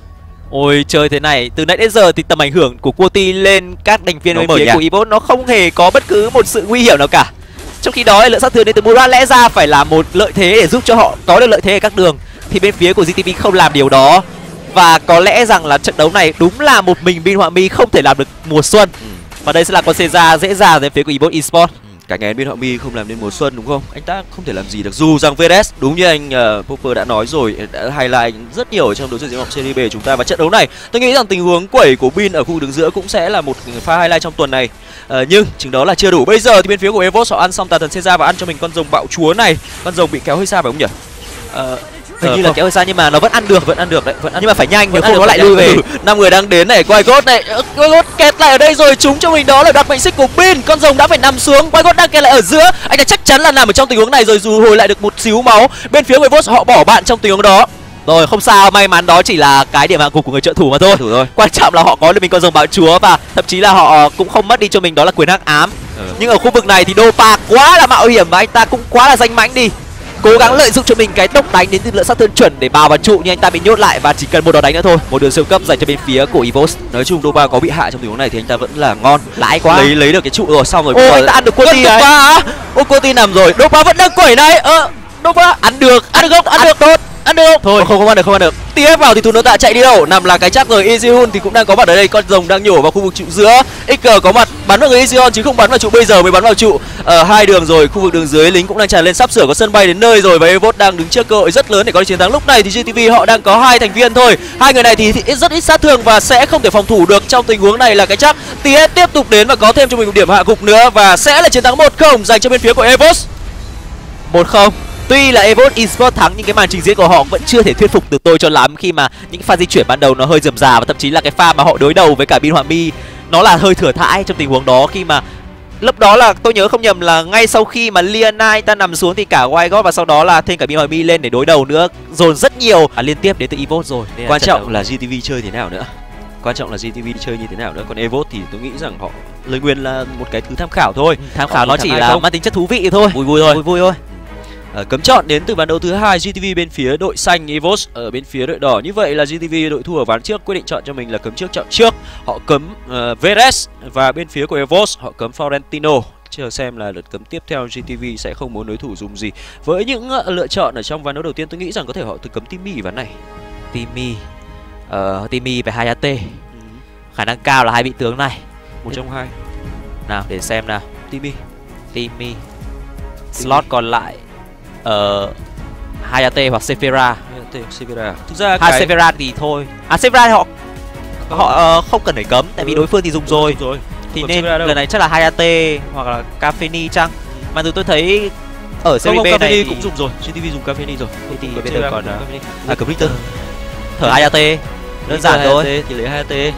Ôi chơi thế này, từ nãy đến giờ thì tầm ảnh hưởng của Quoty lên các thành viên bên phía của Evox nó không hề có bất cứ một sự nguy hiểm nào cả. Trong khi đó lượng sát thương đến từ Murat lẽ ra phải là một lợi thế để giúp cho họ có được lợi thế ở các đường, thì bên phía của GTV không làm điều đó. Và có lẽ rằng là trận đấu này đúng là một mình Biên Họa Mi không thể làm được mùa xuân. Và đây sẽ là con Seiza dễ dàng đến phía của Evox Esports. Cả ngày Biên Họa Mi không làm nên mùa xuân đúng không? Anh ta không thể làm gì được, dù rằng VS đúng như anh Popper đã nói rồi, đã highlight rất nhiều ở trong đấu trường danh vọng Serie B chúng ta, và trận đấu này tôi nghĩ rằng tình huống quẩy của Bin ở khu vực đứng giữa cũng sẽ là một pha highlight trong tuần này. Nhưng chừng đó là chưa đủ. Bây giờ thì bên phía của Evox họ ăn xong tà thần Seiza và ăn cho mình con rồng bạo chúa này. Con rồng bị kéo hơi xa phải không nhỉ? Hình như là kéo hơi xa nhưng mà nó vẫn ăn được đấy, nhưng mà phải nhanh nếu không nó lại lui về. 5 người đang đến này, Wygot này, Wygot kẹt lại ở đây rồi, trúng cho mình đó là đoạt mệnh xích của Bin. Con rồng đã phải nằm xuống, Wygot đang kẹt lại ở giữa, anh ta chắc chắn là nằm ở trong tình huống này rồi, dù hồi lại được một xíu máu. Bên phía của Evox họ bỏ bạn trong tình huống đó. Rồi không sao, may mắn đó chỉ là cái điểm hạ gục của người trợ thủ mà thôi. Quan trọng là họ có được mình con rồng bạo chúa, và thậm chí là họ cũng không mất đi cho mình đó là quyền hắc ám. Nhưng ở khu vực này thì Dopa quá là mạo hiểm và anh ta cũng quá là danh mãnh đi, cố gắng lợi dụng cho mình cái tốc đánh đến từ lượng sát thương chuẩn để bào vào trụ, nhưng anh ta bị nhốt lại và chỉ cần một đòn đánh nữa thôi, một đường siêu cấp dành cho bên phía của Evox. Nói chung Dopa có bị hạ trong tình huống này thì anh ta vẫn là ngon, lãi quá, lấy được cái trụ rồi, xong rồi. Ô, anh ta ăn được Quoty đấy. Quoty nằm rồi, Dopa vẫn đang quẩy này. Dopa ăn được không? Ăn được tốt. Ăn được không? Thôi không ăn được. TF vào thì Tunota chạy đi đâu? Nằm là cái chắc rồi. Ezihoon thì cũng đang có mặt ở đây, con rồng đang nhổ vào khu vực trụ giữa. XG có mặt, bắn vào người Izion chứ không bắn vào trụ, bây giờ mới bắn vào trụ. Ở hai đường rồi, khu vực đường dưới lính cũng đang tràn lên, sắp sửa có sân bay đến nơi rồi và Evoz đang đứng trước cơ hội rất lớn để có chiến thắng. Lúc này thì GTV họ đang có 2 thành viên thôi, hai người này thì rất ít sát thương và sẽ không thể phòng thủ được trong tình huống này là cái chắc. TS tiếp tục đến và có thêm cho mình một điểm hạ gục nữa và sẽ là chiến thắng 1-0 dành cho bên phía của Evoz. 1-0. Tuy là Evoz Esports thắng nhưng cái màn trình diễn của họ vẫn chưa thể thuyết phục được tôi cho lắm, khi mà những pha di chuyển ban đầu nó hơi rườm rà và thậm chí là cái pha mà họ đối đầu với cả Bin Họa Mi nó là hơi thừa thãi trong tình huống đó, khi mà lúc đó là tôi nhớ không nhầm là ngay sau khi mà Liana ta nằm xuống thì cả Wygod và sau đó là thêm cả Bin Họa Mi lên để đối đầu nữa, dồn rất nhiều liên tiếp đến từ Evoz rồi. Quan trọng là GTV chơi thế nào nữa. Quan trọng là GTV chơi như thế nào nữa. Còn Evoz thì tôi nghĩ rằng họ lời nguyên là một cái thứ tham khảo thôi. Tham khảo nó chỉ là mang tính chất thú vị thôi, vui thôi. Cấm chọn đến từ ván đấu thứ 2, GTV bên phía đội xanh, Evoz ở bên phía đội đỏ. Như vậy là GTV đội thua ở ván trước quyết định chọn cho mình là cấm trước chọn trước. Họ cấm Veres và bên phía của Evoz họ cấm Florentino. Chờ xem là lượt cấm tiếp theo GTV sẽ không muốn đối thủ dùng gì. Với những lựa chọn ở trong ván đấu đầu tiên, tôi nghĩ rằng có thể họ tự cấm Timmy ván này. Timmy về Hayate. Khả năng cao là hai vị tướng này, một trong hai. Nào để xem nào. Timmy. Slot còn lại Hayate hoặc Sephira. Thực ra Sephira thì thôi. Sephira thì họ không cần phải cấm tại vì đối phương thì dùng rồi. Thì nên lần này chắc là Hayate hoặc là Cafeni chăng. Mà từ tôi thấy ở series B này cũng dùng rồi, GTV dùng Cafeni rồi. Thì bây giờ còn cấm Richter. Thở Hayate đơn giản thôi thì lấy Hayate.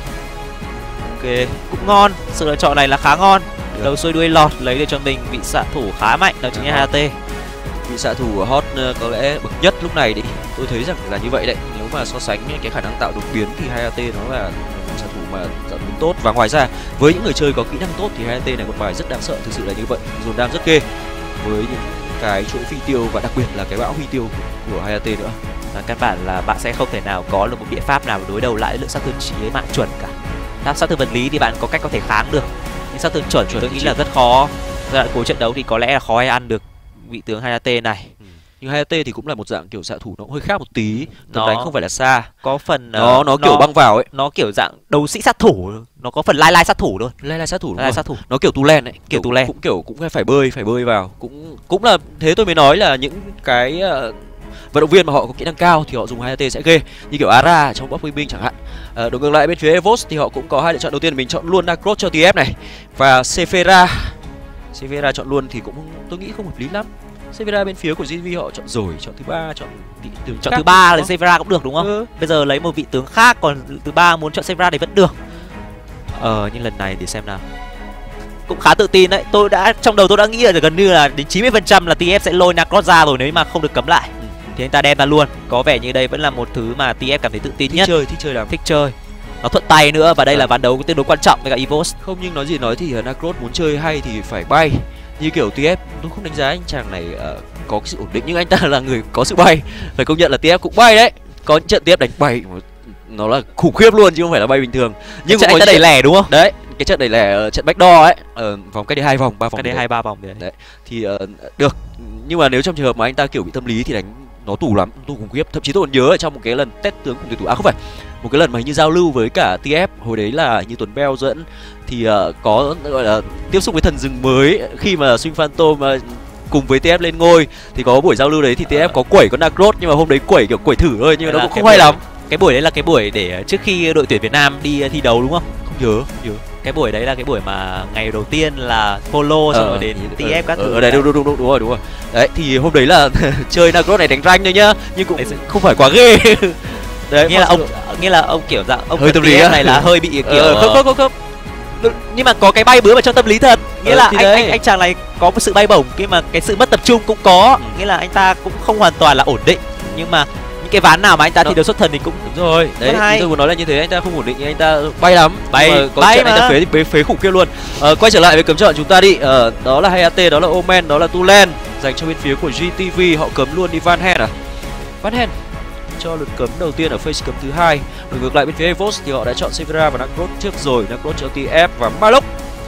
Ok, cũng ngon. Sự lựa chọn này là khá ngon. Đầu xuôi đuôi lọt, lấy được cho mình vị xạ thủ khá mạnh, đó chính là Hayate. Vị xạ thủ hot có lẽ bậc nhất lúc này đi. Tôi thấy rằng là như vậy đấy. Nếu mà so sánh cái khả năng tạo đột biến thì Hayate nó là một xạ thủ mà tạo đột biến tốt. Và ngoài ra với những người chơi có kỹ năng tốt thì Hayate này một bài rất đáng sợ, thực sự là như vậy. Dồn đam rất ghê với những cái chuỗi phi tiêu và đặc biệt là cái bão phi tiêu của Hayate nữa. Và căn bản là bạn sẽ không thể nào có được một biện pháp nào đối đầu lại lượng sát thương chỉ với mạng chuẩn cả. Sát thương vật lý thì bạn có cách có thể kháng được, nhưng sát thương chuẩn tôi nghĩ là rất khó. Giai đoạn cuối trận đấu thì có lẽ là khó ai ăn được vị tướng Hayate này. Nhưng Hayate thì cũng là một dạng kiểu xạ thủ nó cũng hơi khác một tí, tầm đánh không phải là xa. Có phần nó kiểu băng vào ấy, nó kiểu dạng đấu sĩ sát thủ, nó có phần lai sát thủ luôn. Lai sát thủ, sát thủ. Nó kiểu Tulen ấy, kiểu Tulen. Cũng phải bơi vào. Cũng là thế, tôi mới nói là những cái vận động viên mà họ có kỹ năng cao thì họ dùng Hayate sẽ ghê, như kiểu Ara trong Bắc Binh chẳng hạn. Đối ngược lại bên phía Evoz thì họ cũng có hai lựa chọn. Đầu tiên mình chọn luôn Nacros cho TF này và Sephira chọn luôn thì cũng tôi nghĩ không hợp lý lắm. Sephira bên phía của GTV họ chọn rồi, chọn thứ ba, chọn vị tướng chọn thứ ba là Sephira cũng được đúng không? Bây giờ lấy một vị tướng khác, còn thứ ba muốn chọn Sephira thì vẫn được. Nhưng lần này để xem nào. Cũng khá tự tin đấy. Trong đầu tôi đã nghĩ là gần như là đến 90% là TF sẽ lôi Nacros ra rồi nếu mà không được cấm lại. Thì anh ta đem ra luôn. Có vẻ như đây vẫn là một thứ mà TF cảm thấy tự tin nhất. Thích chơi. Nó thuận tay nữa và đây là ván đấu tương đối quan trọng với cả Evoz. Không, nhưng nói gì nói thì Nacros muốn chơi hay thì phải bay. Như kiểu TF, tôi không đánh giá anh chàng này có cái sự ổn định, nhưng anh ta là người có sự bay. Phải công nhận là TF cũng bay đấy. Có những trận TF đánh bay nó là khủng khiếp luôn chứ không phải là bay bình thường. Nhưng anh ta đẩy lẻ đúng không? Đấy, cái trận đẩy lẻ ở trận backdoor ấy, vòng cách đây 2 vòng, 3 vòng. Cách đây 2-3 vòng đấy. Thì được. Nhưng mà nếu trong trường hợp mà anh ta kiểu bị tâm lý thì đánh nó tù lắm, tù khủng khiếp. Thậm chí tôi còn nhớ ở trong một cái lần test tướng cùng tuyển thủ, không phải, một cái lần mà hình như giao lưu với cả TF, hồi đấy là như Tuấn Bell dẫn thì có gọi là tiếp xúc với thần rừng mới khi mà Swing Phantom cùng với TF lên ngôi thì có buổi giao lưu đấy thì TF có quẩy con Nacros, nhưng mà hôm đấy quẩy kiểu quẩy thử thôi, nhưng mà nó cũng không hay lắm. Cái buổi đấy là cái buổi để trước khi đội tuyển Việt Nam đi thi đấu đúng không? Không nhớ. Cái buổi đấy là cái buổi mà ngày đầu tiên là Polo xong rồi đến TF các thứ. Ở đây đúng rồi. Đấy thì hôm đấy là chơi Nacros này đánh rank thôi nhá, nhưng cũng không phải quá ghê. Đấy, nghĩa là ông kiểu dạng ông hơi tâm lý này là hơi bị kiểu không. Nhưng mà có cái bay bướm ở trong tâm lý thật. Nghĩa là anh chàng này có một sự bay bổng, nhưng mà cái sự mất tập trung cũng có. Nghĩa là anh ta cũng không hoàn toàn là ổn định. Nhưng mà những cái ván nào mà anh ta thi đấu xuất thần thì cũng đúng rồi. Đấy, tôi muốn nói là như thế, anh ta không ổn định nhưng anh ta bay lắm. Có trận anh ta phế khủng khiếp luôn. Quay trở lại với cấm chọn chúng ta đi. Đó là Hayate, đó là Omen, đó là Tulen. Dành cho bên phía của GTV họ cấm luôn đi Van Hen Van Hen cho lượt cấm đầu tiên ở phase cấm thứ 2. Ngược lại bên phía Evoz thì họ đã chọn Sephira và Nacros trước rồi. Nacros cho TF và Malok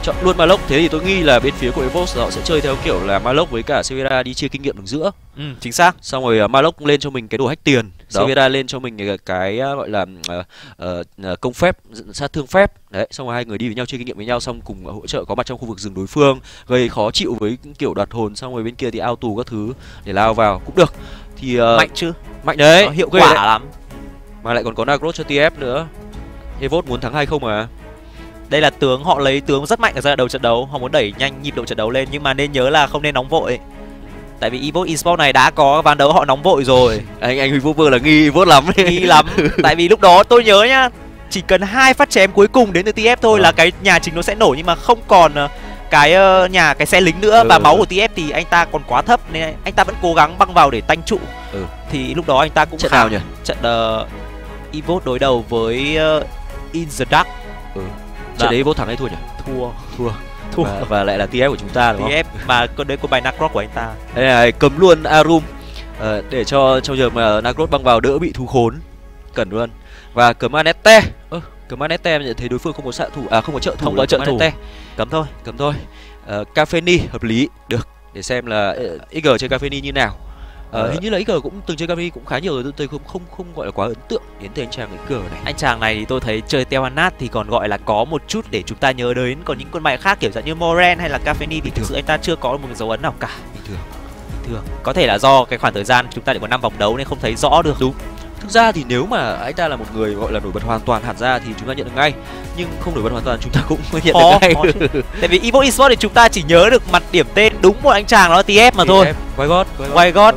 chọn luôn Maloc. Thế thì tôi nghĩ là bên phía của Evos họ sẽ chơi theo kiểu là Maloc với cả Severa đi chia kinh nghiệm đường giữa. Chính xác. Xong rồi Maloc lên cho mình cái đồ hack tiền, Severa lên cho mình cái gọi là công phép, sát thương phép. Đấy, xong rồi hai người đi với nhau chơi kinh nghiệm với nhau, xong cùng hỗ trợ có mặt trong khu vực rừng đối phương, gây khó chịu với kiểu đoạt hồn, xong rồi bên kia thì ao tù các thứ để lao vào cũng được. Thì mạnh chứ, mạnh đấy, hiệu quả lắm. Mà lại còn có Nagros cho TF nữa. Evos muốn thắng hay không mà. Đây là tướng, họ lấy tướng rất mạnh ở giai đoạn đầu trận đấu, họ muốn đẩy nhanh nhịp độ trận đấu lên, nhưng mà nên nhớ là không nên nóng vội. Tại vì Evos Esports này đã có ván đấu họ nóng vội rồi. Anh Huy Vũ Vương là nghi Evos lắm. Nghi lắm. Tại vì lúc đó tôi nhớ nhá, chỉ cần 2 phát chém cuối cùng đến từ TF thôi là cái nhà chính nó sẽ nổ, nhưng mà không còn cái cái xe lính nữa, và máu của TF thì anh ta còn quá thấp nên anh ta vẫn cố gắng băng vào để tanh trụ. Thì lúc đó anh ta cũng trận nào nhỉ? Trận Evos đối đầu với In the Dark. Trận đấy Evos thắng hay thua nhỉ? Thua. Và lại là TF của chúng ta đúng không? TF mà con đấy có bài Nagros của anh ta. Đây này, cấm luôn Arum để cho trong giờ mà Nagros băng vào đỡ bị thu khốn. Cần luôn. Và cấm Anette. Cấm Anette nhận thấy đối phương không có xạ thủ, không có trợ thủ, không có trợ thủ. Cấm thôi. Cafeni hợp lý, được. Để xem là IG chơi Cafeni như nào. Hình như là IG cũng từng chơi Cafeni cũng khá nhiều rồi, tôi không gọi là quá ấn tượng đến từ anh chàng IG này. Anh chàng này thì tôi thấy chơi Tevanat thì còn gọi là có một chút để chúng ta nhớ đến, còn những con bài khác kiểu dạng như Moren hay là Cafeni thì thực sự anh ta chưa có một cái dấu ấn nào cả. Bình thường. Có thể là do cái khoảng thời gian chúng ta chỉ có 5 vòng đấu nên không thấy rõ được. Đúng. Thực ra thì nếu mà anh ta là một người gọi là nổi bật hoàn toàn hẳn ra thì chúng ta nhận được ngay, nhưng không nổi bật hoàn toàn chúng ta cũng nhận được ngay. Tại vì Evos Esports thì chúng ta chỉ nhớ được mặt điểm tên đúng một anh chàng đó là TF mà thôi. Wygod.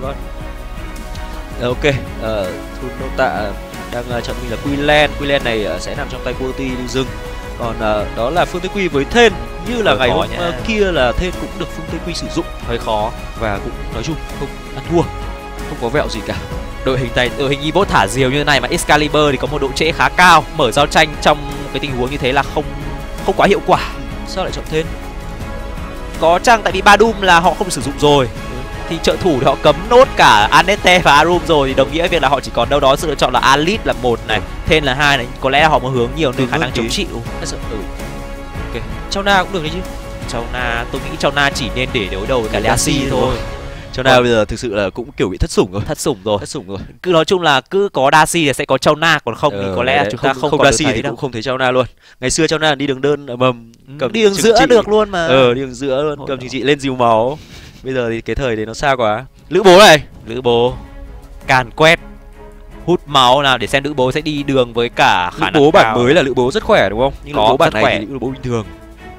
Ok, Thun Nô Tạ đang chọn mình là Queenland này sẽ nằm trong tay Quality đi rừng. Còn đó là Phương Tây Quy với Thên, như là ngày hôm kia là Thên cũng được Phương Tây Quy sử dụng, hơi khó và cũng nói chung không ăn thua, không có vẹo gì cả. Đội hình Evos thả diều như thế này mà Excalibur thì có một độ trễ khá cao, mở giao tranh trong cái tình huống như thế là không quá hiệu quả. Sao lại chọn Thên? Có chăng tại vì Badum là họ không sử dụng rồi, thì trợ thủ thì họ cấm nốt cả Anette và Arum rồi, thì đồng nghĩa việc là họ chỉ còn đâu đó sự lựa chọn là Alit là 1 này, Thên là 2 này, có lẽ là họ muốn hướng nhiều đến khả năng chống chịu. Ok, Chauna cũng được đấy chứ. Chauna, tôi nghĩ Chauna chỉ nên để đối đầu với cả Legacy thôi. Chauna bây giờ thực sự là cũng kiểu bị thất sủng rồi. Cứ nói chung là cứ có Darcy thì sẽ có Chauna, còn không thì có lẽ là chúng ta không còn Darcy thấy thì đâu. cũng không thấy Chauna luôn. Ngày xưa Chauna đi đường đơn mầm, đi đường giữa được luôn mà. Đi đường giữa luôn, cầm chị lên dìu máu. Bây giờ thì cái thời đấy nó xa quá. Lữ bố càn quét, hút máu nào để xem Lữ bố sẽ đi đường với cả khả năng Lữ bố bản mới là Lữ bố rất khỏe đúng không? Nhưng Lữ bố bản này thì Lữ bố bình thường.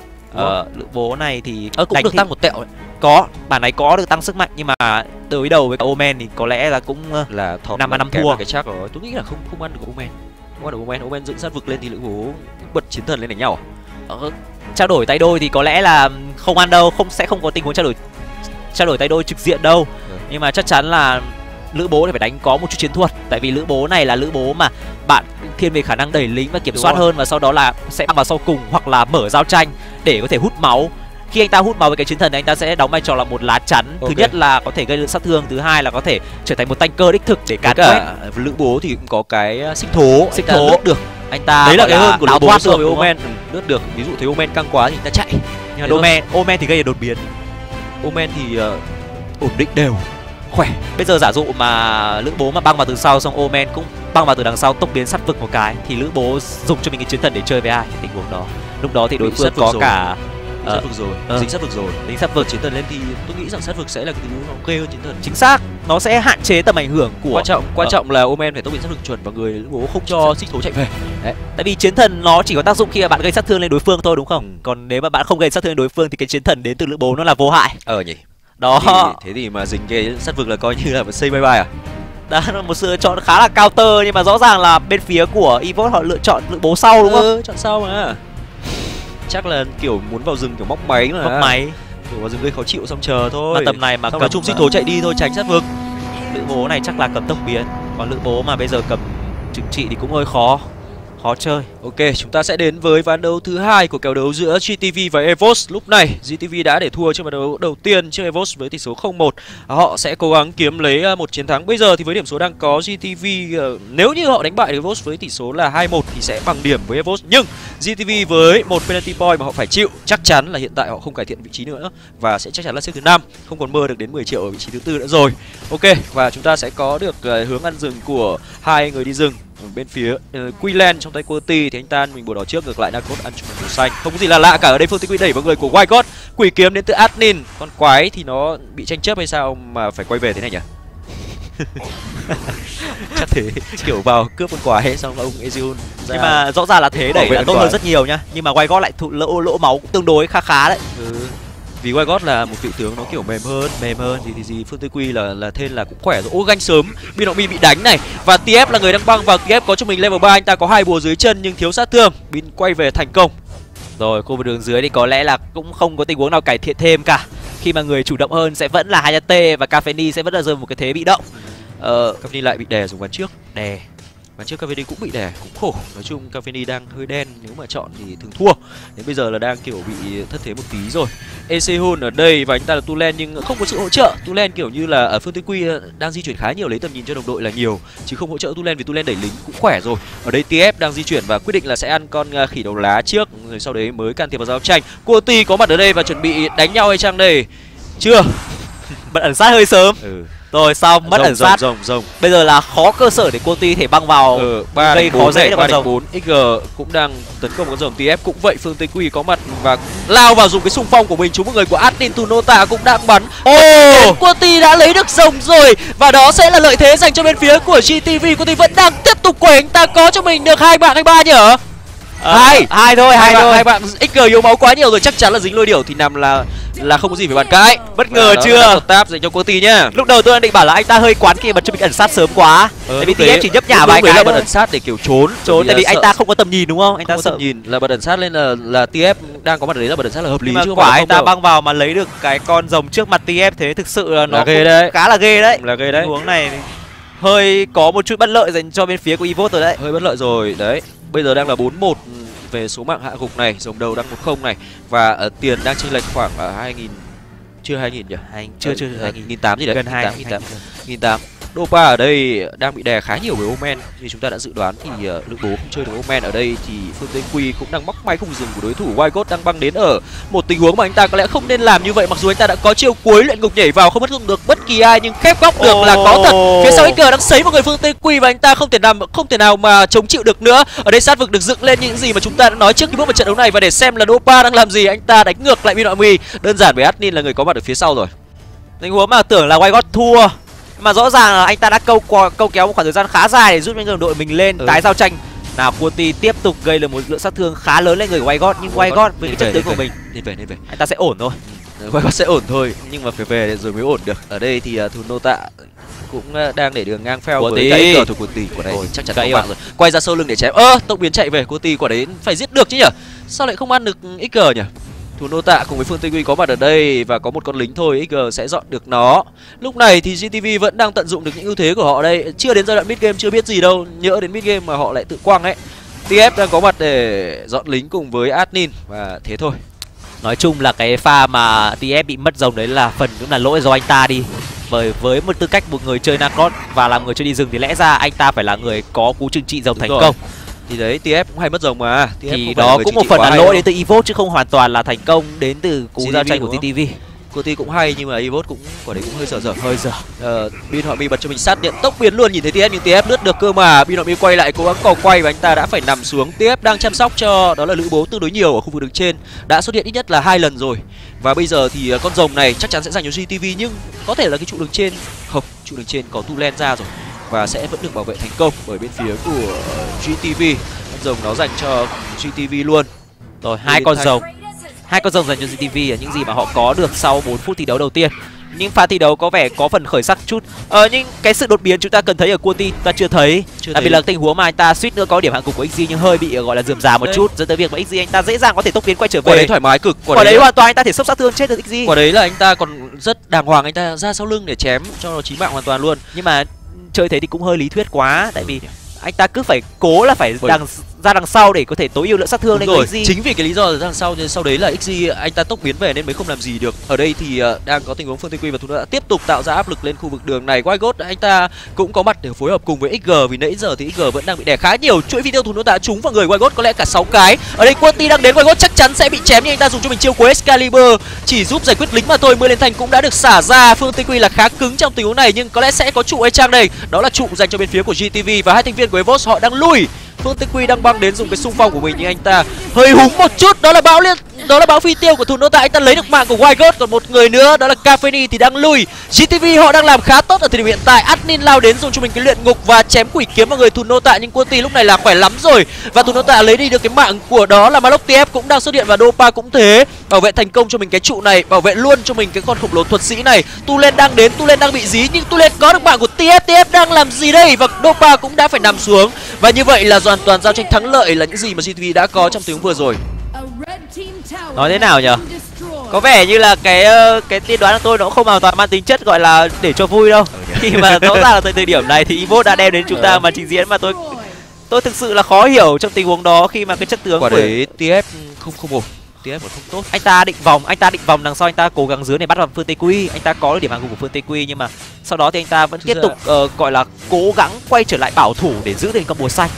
Lữ bố này thì cũng được tăng 1 tẹo đấy. Có, bản này có được tăng sức mạnh, nhưng mà đối đầu với cả Omen thì có lẽ là cũng là 5 thua. Cái chắc rồi. Tôi nghĩ là không ăn được Omen. Không ăn được Omen dựng sát vực lên thì Lữ bố bật chiến thần lên đánh nhau à? Trao đổi tay đôi thì có lẽ là không ăn đâu, sẽ không có tình huống trao đổi tay đôi trực diện đâu. Nhưng mà chắc chắn là Lữ bố thì phải đánh có một chút chiến thuật, tại vì Lữ bố này là Lữ bố mà bạn thiên về khả năng đẩy lính và kiểm soát hơn, và sau đó là sẽ băng vào sau cùng hoặc là mở giao tranh để có thể hút máu. Khi anh ta hút máu với cái chiến thần thì anh ta sẽ đóng vai trò là một lá chắn. Thứ nhất là có thể gây lượng sát thương, thứ hai là có thể trở thành một tanker đích thực để càn quét. Lữ bố thì cũng có cái xích thố được. Anh ta đấy là cái hơn của Lữ bố so với Omen. Lướt được. Ví dụ thấy Omen căng quá thì anh ta chạy. Nhưng mà Omen thì gây đột biến. Omen thì ổn định đều, khỏe. Bây giờ giả dụ mà Lữ bố mà băng vào từ sau, xong Omen cũng băng vào từ đằng sau, tốc biến sát vực một cái, thì Lữ bố dùng cho mình cái chiến thần để chơi với ai? Cái tình huống đó, lúc đó thì đối phương có cả sát vực rồi, dính sát vực chiến thần lên thì tôi nghĩ rằng sát vực sẽ là cái thứ nó ghê hơn chiến thần. Chính xác, nó sẽ hạn chế tầm ảnh hưởng của quan trọng là Omen phải tốc biến sát vực chuẩn và người Lữ bố không cho xích thố chạy về. Đấy. Tại vì chiến thần nó chỉ có tác dụng khi mà bạn gây sát thương lên đối phương thôi, đúng không? Còn nếu mà bạn không gây sát thương lên đối phương thì cái chiến thần đến từ Lữ bố nó là vô hại. Nhỉ. Đó. Thế thì mà dính cái sát vực là coi như là xây bye bye à? Đó là một sự lựa chọn khá là counter, nhưng mà rõ ràng là bên phía của Evos họ lựa chọn Lữ bố sau, đúng không? Chọn sau mà. Chắc là kiểu muốn vào rừng kiểu móc máy mà. Kiểu vào rừng gây khó chịu xong chờ thôi. Mà tầm này mà cầm chung xích thố chạy đi thôi, tránh sát vực. Lữ bố này chắc là cầm tốc biến, còn Lữ bố mà bây giờ cầm trừng trị thì cũng hơi khó khó chơi. Ok, chúng ta sẽ đến với ván đấu thứ hai của kèo đấu giữa GTV và EVOS. Lúc này GTV đã để thua trong ván đấu đầu tiên trước EVOS với tỷ số 0-1. Họ sẽ cố gắng kiếm lấy một chiến thắng. Bây giờ thì với điểm số đang có, GTV nếu như họ đánh bại EVOS với tỷ số là 2-1 thì sẽ bằng điểm với EVOS. Nhưng GTV với một penalty point mà họ phải chịu, chắc chắn là hiện tại họ không cải thiện vị trí nữa và sẽ chắc chắn là xếp thứ 5, không còn mơ được đến 10 triệu ở vị trí thứ 4 nữa rồi. Ok, và chúng ta sẽ có được hướng ăn rừng của hai người đi rừng. Bên phía Queenland trong tay Querty thì anh ta mình bùa đỏ trước, ngược lại Nacot ăn chung màu xanh. Không có gì là lạ cả. Ở đây Phương Tây Quy đẩy vào người của Wygod. Quỷ kiếm đến từ Adnin. Con quái thì nó bị tranh chấp hay sao mà phải quay về thế này nhỉ? Chắc thế, kiểu vào cướp con quái ấy, xong là ông Ezreal Nhưng mà rõ ràng là thế đẩy là tốt hơn rất nhiều nhá. Nhưng mà Wygod lại thụ lỗ máu cũng tương đối khá đấy. Vì Wygod là một vị tướng nó kiểu mềm hơn thì Phương Tây Quy là thêm là cũng khỏe rồi. Ô, ganh sớm, Binomi bị đánh này và TF là người đang băng vào. TF có cho mình level 3, anh ta có 2 bùa dưới chân nhưng thiếu sát thương. Bin quay về thành công. Rồi khu vực đường dưới thì có lẽ là cũng không có tình huống nào cải thiện thêm cả. Khi mà người chủ động hơn sẽ vẫn là Hayate và Cafeni sẽ vẫn là rơi một cái thế bị động. Cafeni lại bị đè dùng ván trước. Ván trước Cavani cũng bị đè, cũng khổ. Nói chung Cavani đang hơi đen, nếu mà chọn thì thường thua. Đến bây giờ là đang kiểu bị thất thế một tí rồi. Esehun ở đây và anh ta là Tulen nhưng không có sự hỗ trợ. Tulen kiểu như là ở Phương Tây Quy đang di chuyển khá nhiều, lấy tầm nhìn cho đồng đội là nhiều, chứ không hỗ trợ Tulen vì Tulen đẩy lính cũng khỏe rồi. Ở đây TF đang di chuyển và quyết định là sẽ ăn con khỉ đầu lá trước, rồi sau đấy mới can thiệp vào giao tranh. Querty có mặt ở đây và chuẩn bị đánh nhau hay chăng đây? Chưa. Bật ẩn sát hơi sớm. Rồi xong mất ẩn sát. Rồng. Bây giờ là khó cơ sở để Querty thể băng vào. Gây khó dễ được con rồng. XG cũng đang tấn công con rồng. TF cũng vậy, Phương Tây Quy có mặt và lao vào dùng cái xung phong của mình. Chúng một người của Adnin Tunota cũng đang bắn. Querty đã lấy được rồng rồi và đó sẽ là lợi thế dành cho bên phía của GTV. Querty vẫn đang tiếp tục quẩy, anh ta có cho mình được 2 bạn hay 3 nhỉ? Hai thôi. Hai bạn XG yếu máu quá nhiều rồi, chắc chắn là dính lôi điểu thì nằm là không có gì phải bàn cãi. Bất ngờ chưa? Tap dành cho Querty nhá. Lúc đầu tôi đang định bảo là anh ta hơi quán khi bật cho mình ẩn sát sớm quá. Tại vì TF chỉ nhấp nhả vài cái là bật ẩn sát để kiểu trốn tại vì anh ta không có tầm nhìn đúng không? Anh ta sợ tầm nhìn là bật ẩn sát lên là TF đang có mặt ở đấy là bật ẩn sát là hợp lý, chứ không phải anh ta băng vào mà lấy được cái con rồng trước mặt TF thế thực sự là nó ghê đấy. Khá là ghê đấy. Tình huống này hơi có một chút bất lợi dành cho bên phía của EVOS rồi đấy. Hơi bất lợi rồi đấy. Bây giờ đang là 4-1 về số mạng hạ gục này, rồng đầu đang 1-0 này và tiền đang chênh lệch khoảng 2000, chưa 2000 nhỉ? Chưa 2008 gì đấy, gần 2008. Dopa ở đây đang bị đè khá nhiều với Omen, như chúng ta đã dự đoán thì lượng bố không chơi được Omen. Ở đây thì Phương Tây Quy cũng đang móc máy khung rừng của đối thủ. Wygod đang băng đến ở một tình huống mà anh ta có lẽ không nên làm như vậy, mặc dù anh ta đã có chiêu cuối luyện ngục nhảy vào không mất dụng được bất kỳ ai, nhưng khép góc được là có thật. Phía sau XG đang sấy một người Phương Tây Quy và anh ta không thể nào mà chống chịu được nữa. Ở đây sát vực được dựng lên những gì mà chúng ta đã nói trước khi bước vào trận đấu này, và để xem là Dopa đang làm gì, anh ta đánh ngược lại Binomi. Đơn giản với Adnin là người có mặt ở phía sau rồi. Tình huống mà tưởng là Wygod thua mà rõ ràng là anh ta đã câu kéo một khoảng thời gian khá dài để giúp những đồng đội mình lên tái giao tranh. Nào Querty tiếp tục gây được một lượng sát thương khá lớn lên người của Wygod, nhưng Wygod với cái chất tướng của mình nên về anh ta sẽ ổn thôi. Wygod sẽ ổn thôi, nhưng mà phải về rồi mới ổn được. Ở đây thì Tunota cũng đang để đường ngang phèo với cái cờ thủ Querty của đây chắc chắn các bạn rồi. Quay ra sau lưng để chém. Tốc biến chạy về Querty quả đấy phải giết được chứ nhỉ? Sao lại không ăn được XG nhỉ? Tunota cùng với Phương Tây Quy có mặt ở đây và có một con lính thôi, XG sẽ dọn được nó. Lúc này thì GTV vẫn đang tận dụng được những ưu thế của họ đây. Chưa đến giai đoạn mid game chưa biết gì đâu, nhỡ đến mid game mà họ lại tự quăng ấy. TF đang có mặt để dọn lính cùng với Adnin và thế thôi. Nói chung là cái pha mà TF bị mất rồng đấy là phần cũng là lỗi do anh ta đi. Với một tư cách một người chơi Nacot và làm người chơi đi rừng thì lẽ ra anh ta phải là người có cú trừng trị rồng thành công. Thì đấy, TF cũng hay mất rồng mà. TF thì đó cũng một phần là lỗi đến từ EVOS chứ không hoàn toàn là thành công đến từ cú giao tranh của TTV. Querty cũng hay nhưng mà EVOS cũng quả đấy cũng hơi dở. Bin họ mi bật cho mình sát điện tốc biến luôn, nhìn thấy TF nhưng TF lướt được cơ mà. Bin họ mi quay lại cố gắng cò quay và anh ta đã phải nằm xuống. TF đang chăm sóc cho đó là lữ bố tương đối nhiều ở khu vực đường trên, đã xuất hiện ít nhất là 2 lần rồi. Và bây giờ thì con rồng này chắc chắn sẽ dành cho GTV, nhưng có thể là cái trụ đường trên không, trụ đường trên có Tulen ra rồi và sẽ vẫn được bảo vệ thành công bởi bên phía của GTV. Con rồng nó dành cho GTV luôn. Rồi hai con rồng dành cho GTV là những gì mà họ có được sau 4 phút thi đấu đầu tiên. Nhưng pha thi đấu có vẻ có phần khởi sắc chút. Nhưng cái sự đột biến chúng ta cần thấy ở Querty ta chưa thấy. Đặc biệt là tình huống mà anh ta suýt nữa có điểm hạng cục của XG nhưng hơi bị gọi là rườm rà một chút, dẫn tới việc mà XG anh ta dễ dàng có thể tốc biến quay trở về. Quả đấy thoải mái cực. Quả đấy hoàn toàn anh ta thể sốc sát thương chết được XG. Quả đấy là anh ta còn rất đàng hoàng, anh ta ra sau lưng để chém cho nó chí mạng hoàn toàn luôn. Nhưng mà chơi thế thì cũng hơi lý thuyết quá, tại vì anh ta cứ phải cố là phải đang ra đằng sau để có thể tối ưu lượng sát thương lên rồi. XG. Chính vì cái lý do là ra đằng sau đấy là XG anh ta tốc biến về nên mới không làm gì được. Ở đây thì đang có tình huống Phương Tây Quy và Thủ Nô đã tiếp tục tạo ra áp lực lên khu vực đường này. Wygod anh ta cũng có mặt để phối hợp cùng với XG, vì nãy giờ thì XG vẫn đang bị đè khá nhiều. Chuỗi video Thủ Nô đã trúng vào người Wygod có lẽ cả 6 cái. Ở đây Quanti đang đến, Wygod chắc chắn sẽ bị chém nhưng anh ta dùng cho mình chiêu cuối Excalibur chỉ giúp giải quyết lính mà thôi. Mưa lên thành cũng đã được xả ra. Phương Tây Quy là khá cứng trong tình huống này nhưng có lẽ sẽ có trụ hay chăng đây. Đó là trụ dành cho bên phía của GTV và hai thành viên của Evoz họ đang lui. Phương Tây Quy đang băng đến dùng cái xung phong của mình nhưng anh ta hơi húng một chút. Đó là bão phi tiêu của Thủ Nô tại, anh ta lấy được mạng của Wygod. Còn một người nữa đó là Cafeni thì đang lui. GTV họ đang làm khá tốt ở thời điểm hiện tại. Admin lao đến dùng cho mình cái luyện ngục và chém quỷ kiếm vào người Thủ Nô tại nhưng Quanti lúc này là khỏe lắm rồi và Thủ Nô tại lấy đi được cái mạng của đó là Malok TF cũng đang xuất hiện và Dopa cũng thế, bảo vệ thành công cho mình cái trụ này, bảo vệ luôn cho mình cái con khổng lồ thuật sĩ này. Tulen đang đến, Tulen đang bị dí nhưng Tulen có được mạng của TF. TF đang làm gì đây và Dopa cũng đã phải nằm xuống và như vậy là hoàn toàn giao tranh thắng lợi là những gì mà GTV đã có trong tiếng vừa rồi. Nói thế nào nhở? Có vẻ như là cái tiên đoán của tôi nó không hoàn toàn mang tính chất gọi là để cho vui đâu. Khi mà rõ ràng là tại thời điểm này thì Evoz đã đem đến chúng ta mà trình diễn mà tôi thực sự là khó hiểu trong tình huống đó khi mà cái chất tướng quả đấy TF không ổn. TF còn không tốt. Anh ta định vòng đằng sau, anh ta cố gắng dưới để bắt vào Phương Tây Quy, anh ta có được điểm hàng của Phương Tây Quy nhưng mà sau đó thì anh ta vẫn tiếp tục gọi là cố gắng quay trở lại bảo thủ để giữ được con bùa xanh.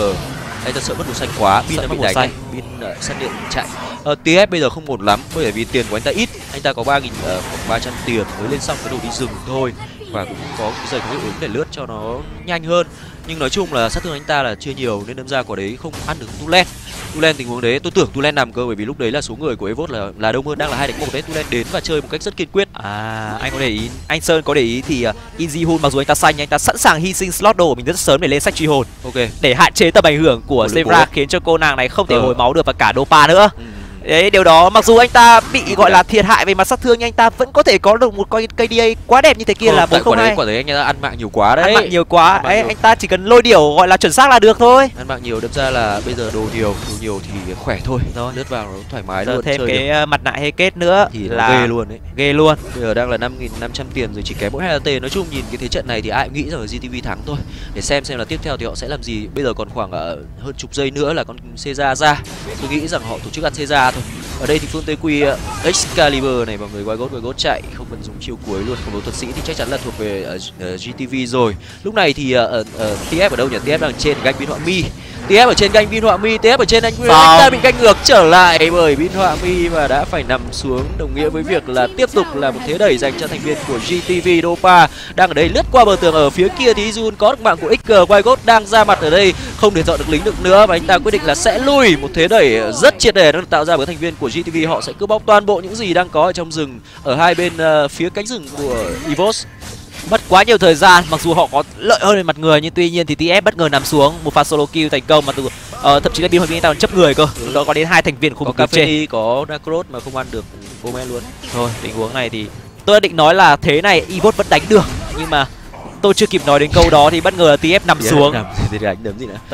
Anh ta sợ mất bùa xanh quá, Bin đã bị đánh, Bin săn điện chạy. TF bây giờ không ổn lắm bởi vì tiền của anh ta ít, anh ta có 3.300 tiền mới lên xong cái đồ đi rừng thôi và cũng có cái giày có hiệu ứng để lướt cho nó nhanh hơn. Nhưng nói chung là sát thương anh ta là chưa nhiều nên đâm ra quả đấy không ăn được Tulen. Tulen tình huống đấy tôi tưởng Tulen nằm cơ bởi vì lúc đấy là số người của Evoz là đông hơn, đang là 2 đánh 1 đấy. Tulen đến và chơi một cách rất kiên quyết. Anh có để ý, anh Sơn có để ý thì Easy Hun mặc dù anh ta xanh nhưng anh ta sẵn sàng hy sinh slot đồ của mình rất sớm để lên sách truy hồn. Ok. Để hạn chế tầm ảnh hưởng của Zebra khiến cho cô nàng này không thể hồi máu được và cả Dopa nữa. Đấy, điều đó mặc dù anh ta bị gọi là thiệt hại về mặt sát thương nhưng anh ta vẫn có thể có được một con KDA quá đẹp như thế kia là 402. Quả đấy anh ta ăn mạng nhiều quá đấy. Ăn mạng nhiều quá. Ấy, anh ta chỉ cần lôi điểu gọi là chuẩn xác là được thôi. Ăn mạng nhiều đâm ra là bây giờ đồ nhiều thì khỏe thôi. Rồi, lướt vào nó thoải mái luôn. Thêm cái mặt nạ hay kết nữa thì là ghê luôn đấy. Ghê luôn. Bây giờ đang là 5.500 tiền rồi, chỉ kém mỗi 2 AT. Nói chung nhìn cái thế trận này thì ai cũng nghĩ rằng là GTV thắng thôi. Để xem là tiếp theo thì họ sẽ làm gì. Bây giờ còn khoảng hơn chục giây nữa là con Caesar ra. Tôi nghĩ rằng họ tổ chức ăn Caesar thôi. Ở đây thì Phương Tây Quy Excalibur này, mọi người Wygod chạy không cần dùng chiêu cuối luôn. Khổng lồ thuật sĩ thì chắc chắn là thuộc về GTV rồi. Lúc này thì TF ở đâu nhỉ? TF đang trên ganh Biên Họa Mi. TF ở trên ganh Biên Họa Mi, TF ở trên anh ta bị ganh ngược trở lại bởi Biên Họa Mi và đã phải nằm xuống, đồng nghĩa với việc là tiếp tục là một thế đẩy dành cho thành viên của GTV. Dopa đang ở đây lướt qua bờ tường, ở phía kia thì Jun có được mạng của XG. Wygod đang ra mặt ở đây, không thể dọn được lính được nữa và anh ta quyết định là sẽ lui. Một thế đẩy rất triệt để đang được tạo ra bởi thành viên của GTV. Họ sẽ cướp bóc toàn bộ những gì đang có ở trong rừng ở hai bên phía cánh rừng của Evoz. Mất quá nhiều thời gian, mặc dù họ có lợi hơn về mặt người nhưng tuy nhiên thì TF bất ngờ nằm xuống một pha solo kill thành công mà thậm chí là Biên Họa Mi anh ta còn chấp người cơ. Đó có đến 2 thành viên khu vực trên. Có Nacros mà không ăn được Omen luôn. Thôi tình huống này thì tôi đã định nói là thế này Evoz vẫn đánh được nhưng mà tôi chưa kịp nói đến câu đó thì bất ngờ TF nằm xuống. Thì đánh đấm gì nữa.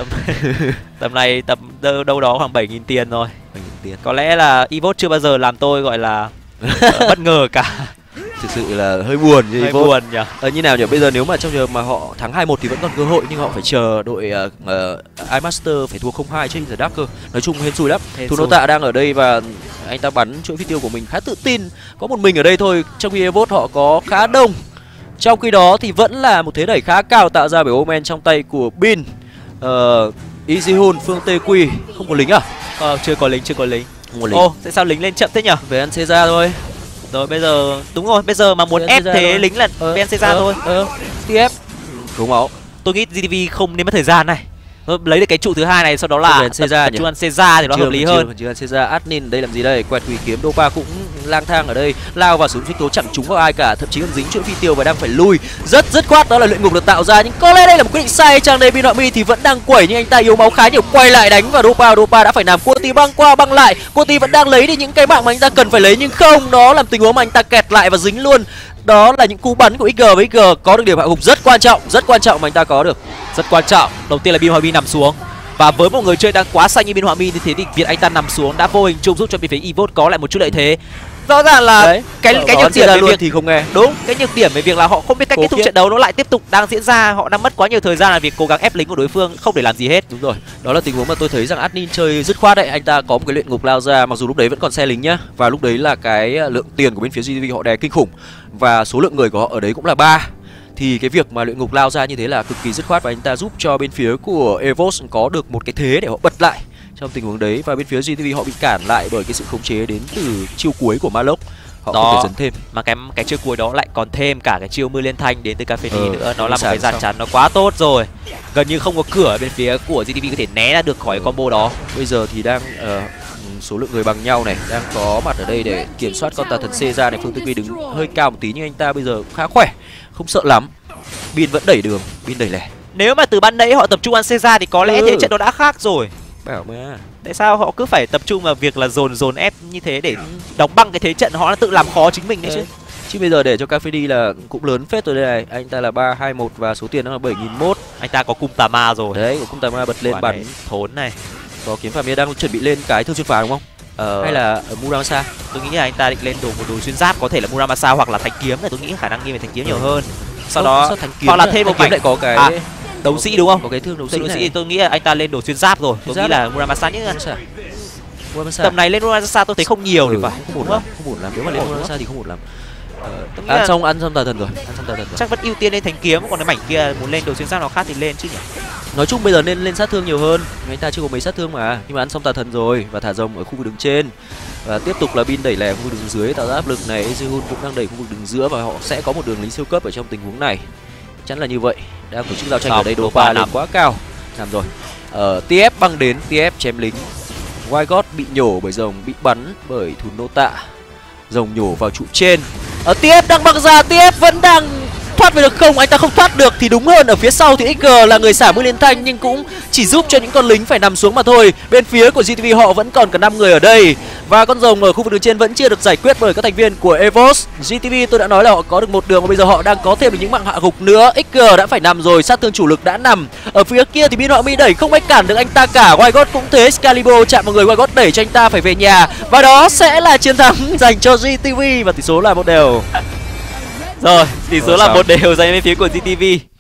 Tầm này đâu đó khoảng 7.000 tiền thôi. 7.000 tiền. Có lẽ là Evoz chưa bao giờ làm tôi gọi là bất ngờ cả. Thực sự là hơi buồn như hơi buồn nhỉ. Như nào nhỉ? Bây giờ nếu mà trong trường mà họ thắng 2-1 thì vẫn còn cơ hội nhưng họ phải chờ đội iMaster phải thua 0-2 trên The Dark cơ. Nói chung hên xui lắm. Thủ Nô Tạ đang ở đây và anh ta bắn chuỗi phi tiêu của mình khá tự tin. Có một mình ở đây thôi, trong khi Evoz họ có khá đông. Trong khi đó thì vẫn là một thế đẩy khá cao tạo ra bởi Omen trong tay của Bin. Easy Hun, Phương Tây Quy không có lính à? Chưa có lính. Không có lính. Tại sao lính lên chậm thế nhỉ? Về ăn Caesar thôi. Rồi bây giờ đúng rồi, bây giờ mà muốn ép thế thôi. Lính là Ben Caesar thôi. TF cứu máu. Tôi nghĩ GTV không nên mất thời gian này. Lấy được cái trụ thứ hai này sau đó là Caesar chú ăn Caesar thì nó hợp lý hơn. Chưa ăn Caesar. Admin đây làm gì đây? Quẹt quỷ kiếm. Dopa cũng lang thang ở đây, lao vào sử dụng sinh tố chẳng trúng vào ai cả, thậm chí còn dính chuỗi phi tiêu và đang phải lui. Rất khoát đó là luyện ngục được tạo ra nhưng có lẽ đây là một quyết định sai chăng đây. Biên Họa Mi thì vẫn đang quẩy nhưng anh ta yếu máu khá nhiều, quay lại đánh vào Dopa đã phải nằm. Quanti băng qua băng lại, Quanti vẫn đang lấy đi những cái mạng mà anh ta cần phải lấy nhưng không, đó làm tình huống mà anh ta kẹt lại và dính luôn. Đó là những cú bắn của XG với XG có được điểm hạ gục rất quan trọng mà anh ta có được. Rất quan trọng. Đầu tiên là Biên Họa Mi nằm xuống. Và với một người chơi đang quá xanh như Biên Họa Mi như thế thì việc anh ta nằm xuống đã vô hình chung giúp cho bên phía Evoz có lại một chút lợi thế. Rõ ràng là đấy, cái nhược điểm về việc thì không nghe. đúng, cái nhược điểm về việc là họ không biết cách kết thúc trận đấu nó lại tiếp tục đang diễn ra, họ đang mất quá nhiều thời gian là việc cố gắng ép lính của đối phương không để làm gì hết. Đúng rồi, đó là tình huống mà tôi thấy rằng admin chơi dứt khoát đấy. Anh ta có một cái luyện ngục lao ra, mặc dù lúc đấy vẫn còn xe lính nhá, và lúc đấy là cái lượng tiền của bên phía GTV họ đè kinh khủng và số lượng người của họ ở đấy cũng là 3. Thì cái việc mà luyện ngục lao ra như thế là cực kỳ dứt khoát, và anh ta giúp cho bên phía của EVOS có được một cái thế để họ bật lại trong tình huống đấy. Và bên phía GTV họ bị cản lại bởi cái sự khống chế đến từ chiêu cuối của Malok, họ đó, không thể dấn thêm. mà cái chiêu cuối đó lại còn thêm cả cái chiêu mưa liên thanh đến từ Cafeni nữa, nó là một sao, cái dàn chắn nó quá tốt rồi, gần như không có cửa bên phía của GTV có thể né ra được khỏi combo đó. Bây giờ thì đang số lượng người bằng nhau này, đang có mặt ở đây để kiểm soát con tà thần C ra này. Phương Tư Quy đứng hơi cao một tí nhưng anh ta bây giờ khá khỏe, không sợ lắm. Bin vẫn đẩy đường, Bin đẩy lẻ. Nếu mà từ ban nãy họ tập trung ăn Caesar thì có lẽ thế trận đấu đã khác rồi. Bảo mà Tại sao họ cứ phải tập trung vào việc là dồn ép như thế để đóng băng cái thế trận, họ đã tự làm khó chính mình đấy chứ. Chứ bây giờ để cho Cafedi là cũng lớn phết rồi đây này. Anh ta là 3-2-1 và số tiền nó là 7.001. Anh ta có cung tà ma rồi. Đấy, có cung tà ma bật lên bắn. Thốn này. Có kiếm phàm đang chuẩn bị lên cái thương xuyên phá đúng không? Hay là ở Muramasa? Tôi nghĩ là anh ta định lên một đồ xuyên giáp, có thể là Muramasa hoặc là thanh kiếm này, tôi nghĩ khả năng nghiêng về thanh kiếm nhiều hơn. Sau đó hoặc là thêm một mảnh lại có cái đấu sĩ đúng không? Có cái thương đấu sĩ. Tôi nghĩ là anh ta lên đồ xuyên giáp rồi. Tôi nghĩ là Muramasa nhất tầm này lên Muramasa tôi thấy không nhiều thì phải. Không ổn lắm. Nếu mà lên Muramasa thì không ổn lắm. Ăn xong tà thần rồi. Chắc vẫn ưu tiên lên thanh kiếm, còn cái mảnh kia muốn lên đồ xuyên giáp nào khác thì lên chứ nhỉ. Nói chung bây giờ nên lên sát thương nhiều hơn. Anh ta chưa có mấy sát thương mà, nhưng mà ăn xong tà thần rồi và thả rồng ở khu vực đứng trên. Và tiếp tục là Bin đẩy lẻ khu vực đứng dưới tạo ra áp lực này. Ezreal cũng đang đẩy khu vực đứng giữa và họ sẽ có một đường lính siêu cấp ở trong tình huống này. Chắn là như vậy. Đang tổ chức giao tranh ở đây, Dopa lên quá cao. Làm rồi. TF băng đến, TF chém lính. Wygod bị nhổ bởi rồng, bị bắn bởi thùn nô tạ. Rồng nhổ vào trụ trên. TF đang băng ra, TF vẫn đang thoát về được không? Anh ta không thoát được thì đúng hơn, ở phía sau thì XG là người xả mưa liên thanh nhưng cũng chỉ giúp cho những con lính phải nằm xuống mà thôi. Bên phía của GTV họ vẫn còn cả 5 người ở đây và con rồng ở khu vực đường trên vẫn chưa được giải quyết bởi các thành viên của EVOS. GTV tôi đã nói là họ có được một đường và bây giờ họ đang có thêm được những mạng hạ gục nữa. XG đã phải nằm rồi, sát thương chủ lực đã nằm. Ở phía kia thì Bin họ Mỹ đẩy không ai cản được anh ta cả. Wygod cũng thế, Excalibur chạm vào người Wygod đẩy cho anh ta phải về nhà và đó sẽ là chiến thắng dành cho GTV và tỷ số là 1-1. Rồi, tỷ số là 1-1 dành bên phía của GTV.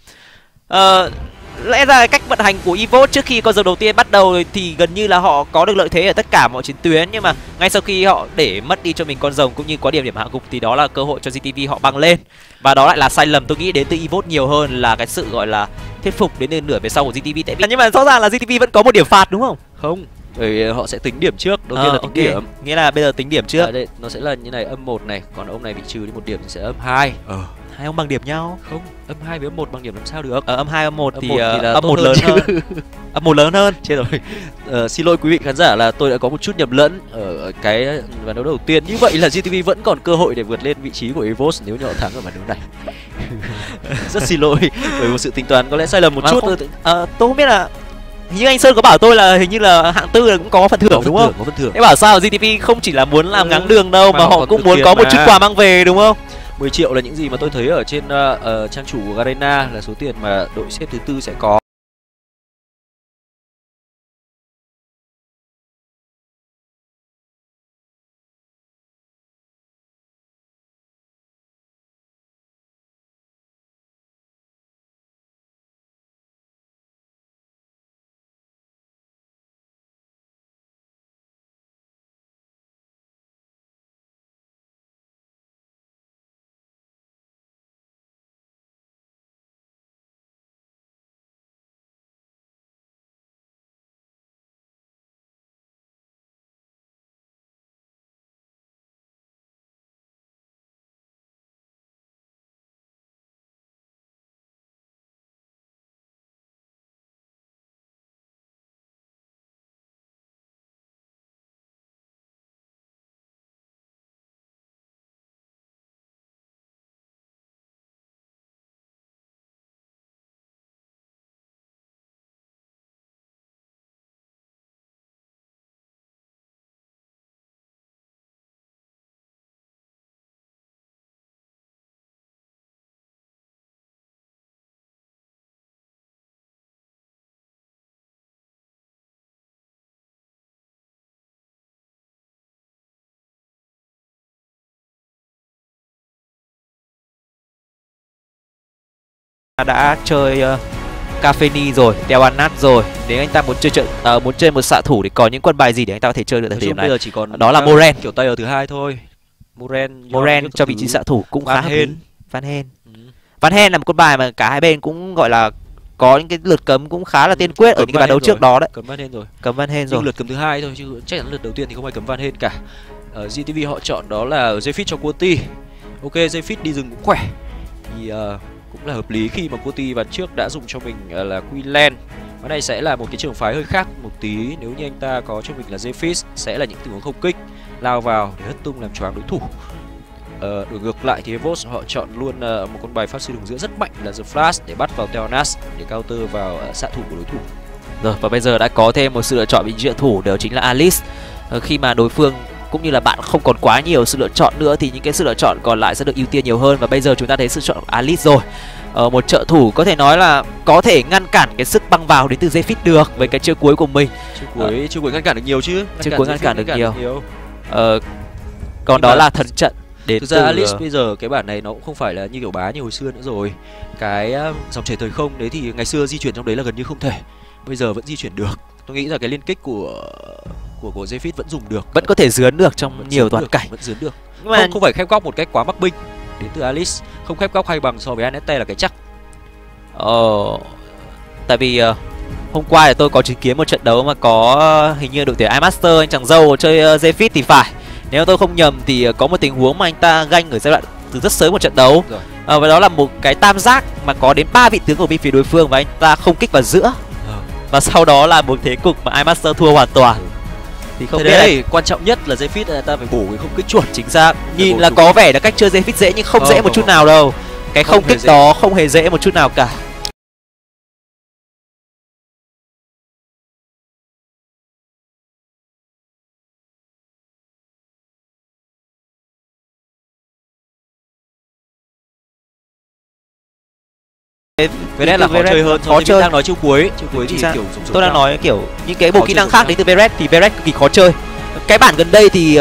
Lẽ ra cách vận hành của EVOS trước khi con rồng đầu tiên bắt đầu thì gần như là họ có được lợi thế ở tất cả mọi chiến tuyến, nhưng mà ngay sau khi họ để mất đi cho mình con rồng cũng như có điểm hạ gục thì đó là cơ hội cho GTV họ băng lên. Và đó lại là sai lầm tôi nghĩ đến từ EVOS nhiều hơn là cái sự gọi là thuyết phục đến nửa về sau của GTV. Tại vì nhưng mà rõ ràng là GTV vẫn có một điểm phạt đúng không? Không, bởi họ sẽ tính điểm trước. Đầu tiên là tính điểm, nghĩa là bây giờ tính điểm trước. Đây nó sẽ là như này, -1 này, còn ông này bị trừ đi 1 điểm thì sẽ -2. Hai ông bằng điểm nhau. Không, -2 với -1 bằng điểm làm sao được? -2 -1 thì -1 lớn hơn. -1 lớn hơn. Chết rồi. Xin lỗi quý vị khán giả là tôi đã có một chút nhầm lẫn ở cái ván đấu đầu tiên. Như vậy là GTV vẫn còn cơ hội để vượt lên vị trí của EVOS nếu như họ thắng ở ván đấu này. Rất xin lỗi bởi một sự tính toán có lẽ sai lầm một chút. Tôi không biết là hình như anh Sơn có bảo tôi là hình như là hạng tư là cũng có phần thưởng đúng không? Có phần thưởng. Thế bảo sao GTV không chỉ là muốn làm ngáng đường đâu mà họ cũng muốn có một chút quà mang về đúng không? 10 triệu là những gì mà tôi thấy ở trên trang chủ của Garena là số tiền mà đội xếp thứ tư sẽ có. đã chơi Cafeni rồi, Teoanat rồi. Nếu anh ta muốn chơi một xạ thủ thì có những quân bài gì để anh ta có thể chơi được tại thời điểm này? Bây giờ chỉ còn đó là Moren, kiểu tay ở thứ hai thôi. Moren cho vị trí xạ thủ cũng khá hợp lý. Van Hen là một quân bài mà cả hai bên cũng gọi là có những cái lượt cấm cũng khá là tiên quyết ở những cái ván đấu trước đó đấy. Cấm Van Hen rồi. Nhưng lượt cấm thứ hai thôi chứ chắc chắn lượt đầu tiên thì không ai cấm Van Hen cả. GTV họ chọn đó là Zephyr cho Quoti. Ok, Zephyr đi rừng cũng khỏe. Thì cũng là hợp lý khi mà Quoti ván trước đã dùng cho mình là Queenland. Ván này sẽ là một cái trường phái hơi khác một tí. Nếu như anh ta có cho mình là Zephyr sẽ là những tình huống không kích, lao vào để hất tung làm choáng đối thủ. Đổi ngược lại thì Evos họ chọn luôn một con bài pháp sư đường giữa rất mạnh là The Flash để bắt vào Teonas để counter vào xạ thủ của đối thủ. Rồi, và bây giờ đã có thêm một sự lựa chọn vị trí trợ thủ, đó chính là Alice. Khi mà đối phương cũng như là bạn không còn quá nhiều sự lựa chọn nữa thì những cái sự lựa chọn còn lại sẽ được ưu tiên nhiều hơn, và bây giờ chúng ta thấy sự chọn Alice rồi. Một trợ thủ có thể nói là có thể ngăn cản cái sức băng vào đến từ Zephyr được với cái chiêu cuối của mình. Chiêu cuối ngăn cản được nhiều chứ. Chiêu cuối ngăn cản được nhiều. Còn đó là thần trận. Thực ra Alice bây giờ cái bản này nó cũng không phải là như kiểu bá như hồi xưa nữa rồi. Cái dòng chảy thời không đấy thì ngày xưa di chuyển trong đấy là gần như không thể, bây giờ vẫn di chuyển được. Tôi nghĩ là cái liên kích của Zephyr vẫn dùng được, vẫn có thể dướn được trong nhiều toàn cảnh, vẫn dướn được. Nhưng mà không phải khép góc một cách quá mắc binh đến từ Alice, không khép góc hay bằng so với Anette là cái chắc. Tại vì hôm qua thì tôi có chứng kiến một trận đấu mà có hình như đội tuyển iMaster anh chàng dâu chơi Zephyr thì phải. Nếu tôi không nhầm thì có một tình huống mà anh ta ganh ở giai đoạn từ rất sớm một trận đấu. Và đó là một cái tam giác mà có đến 3 vị tướng của bên phía đối phương và anh ta không kích vào giữa. Và sau đó là một thế cục mà iMaster thua hoàn toàn. Thì không biết đấy, quan trọng nhất là Zephyr ta phải bổ cái không kích chuẩn. Chính xác. Nhìn là có vẻ là cách chơi Zephyr dễ nhưng không dễ một chút nào đâu. Cái không kích đó không hề dễ một chút nào cả. Veret là khó chơi hơn, khó chơi. Đang nói chiêu cuối thì kiểu tôi đang nói kiểu những cái bộ kỹ năng khác đến từ Veret thì Veret cực kỳ khó chơi. Cái bản gần đây thì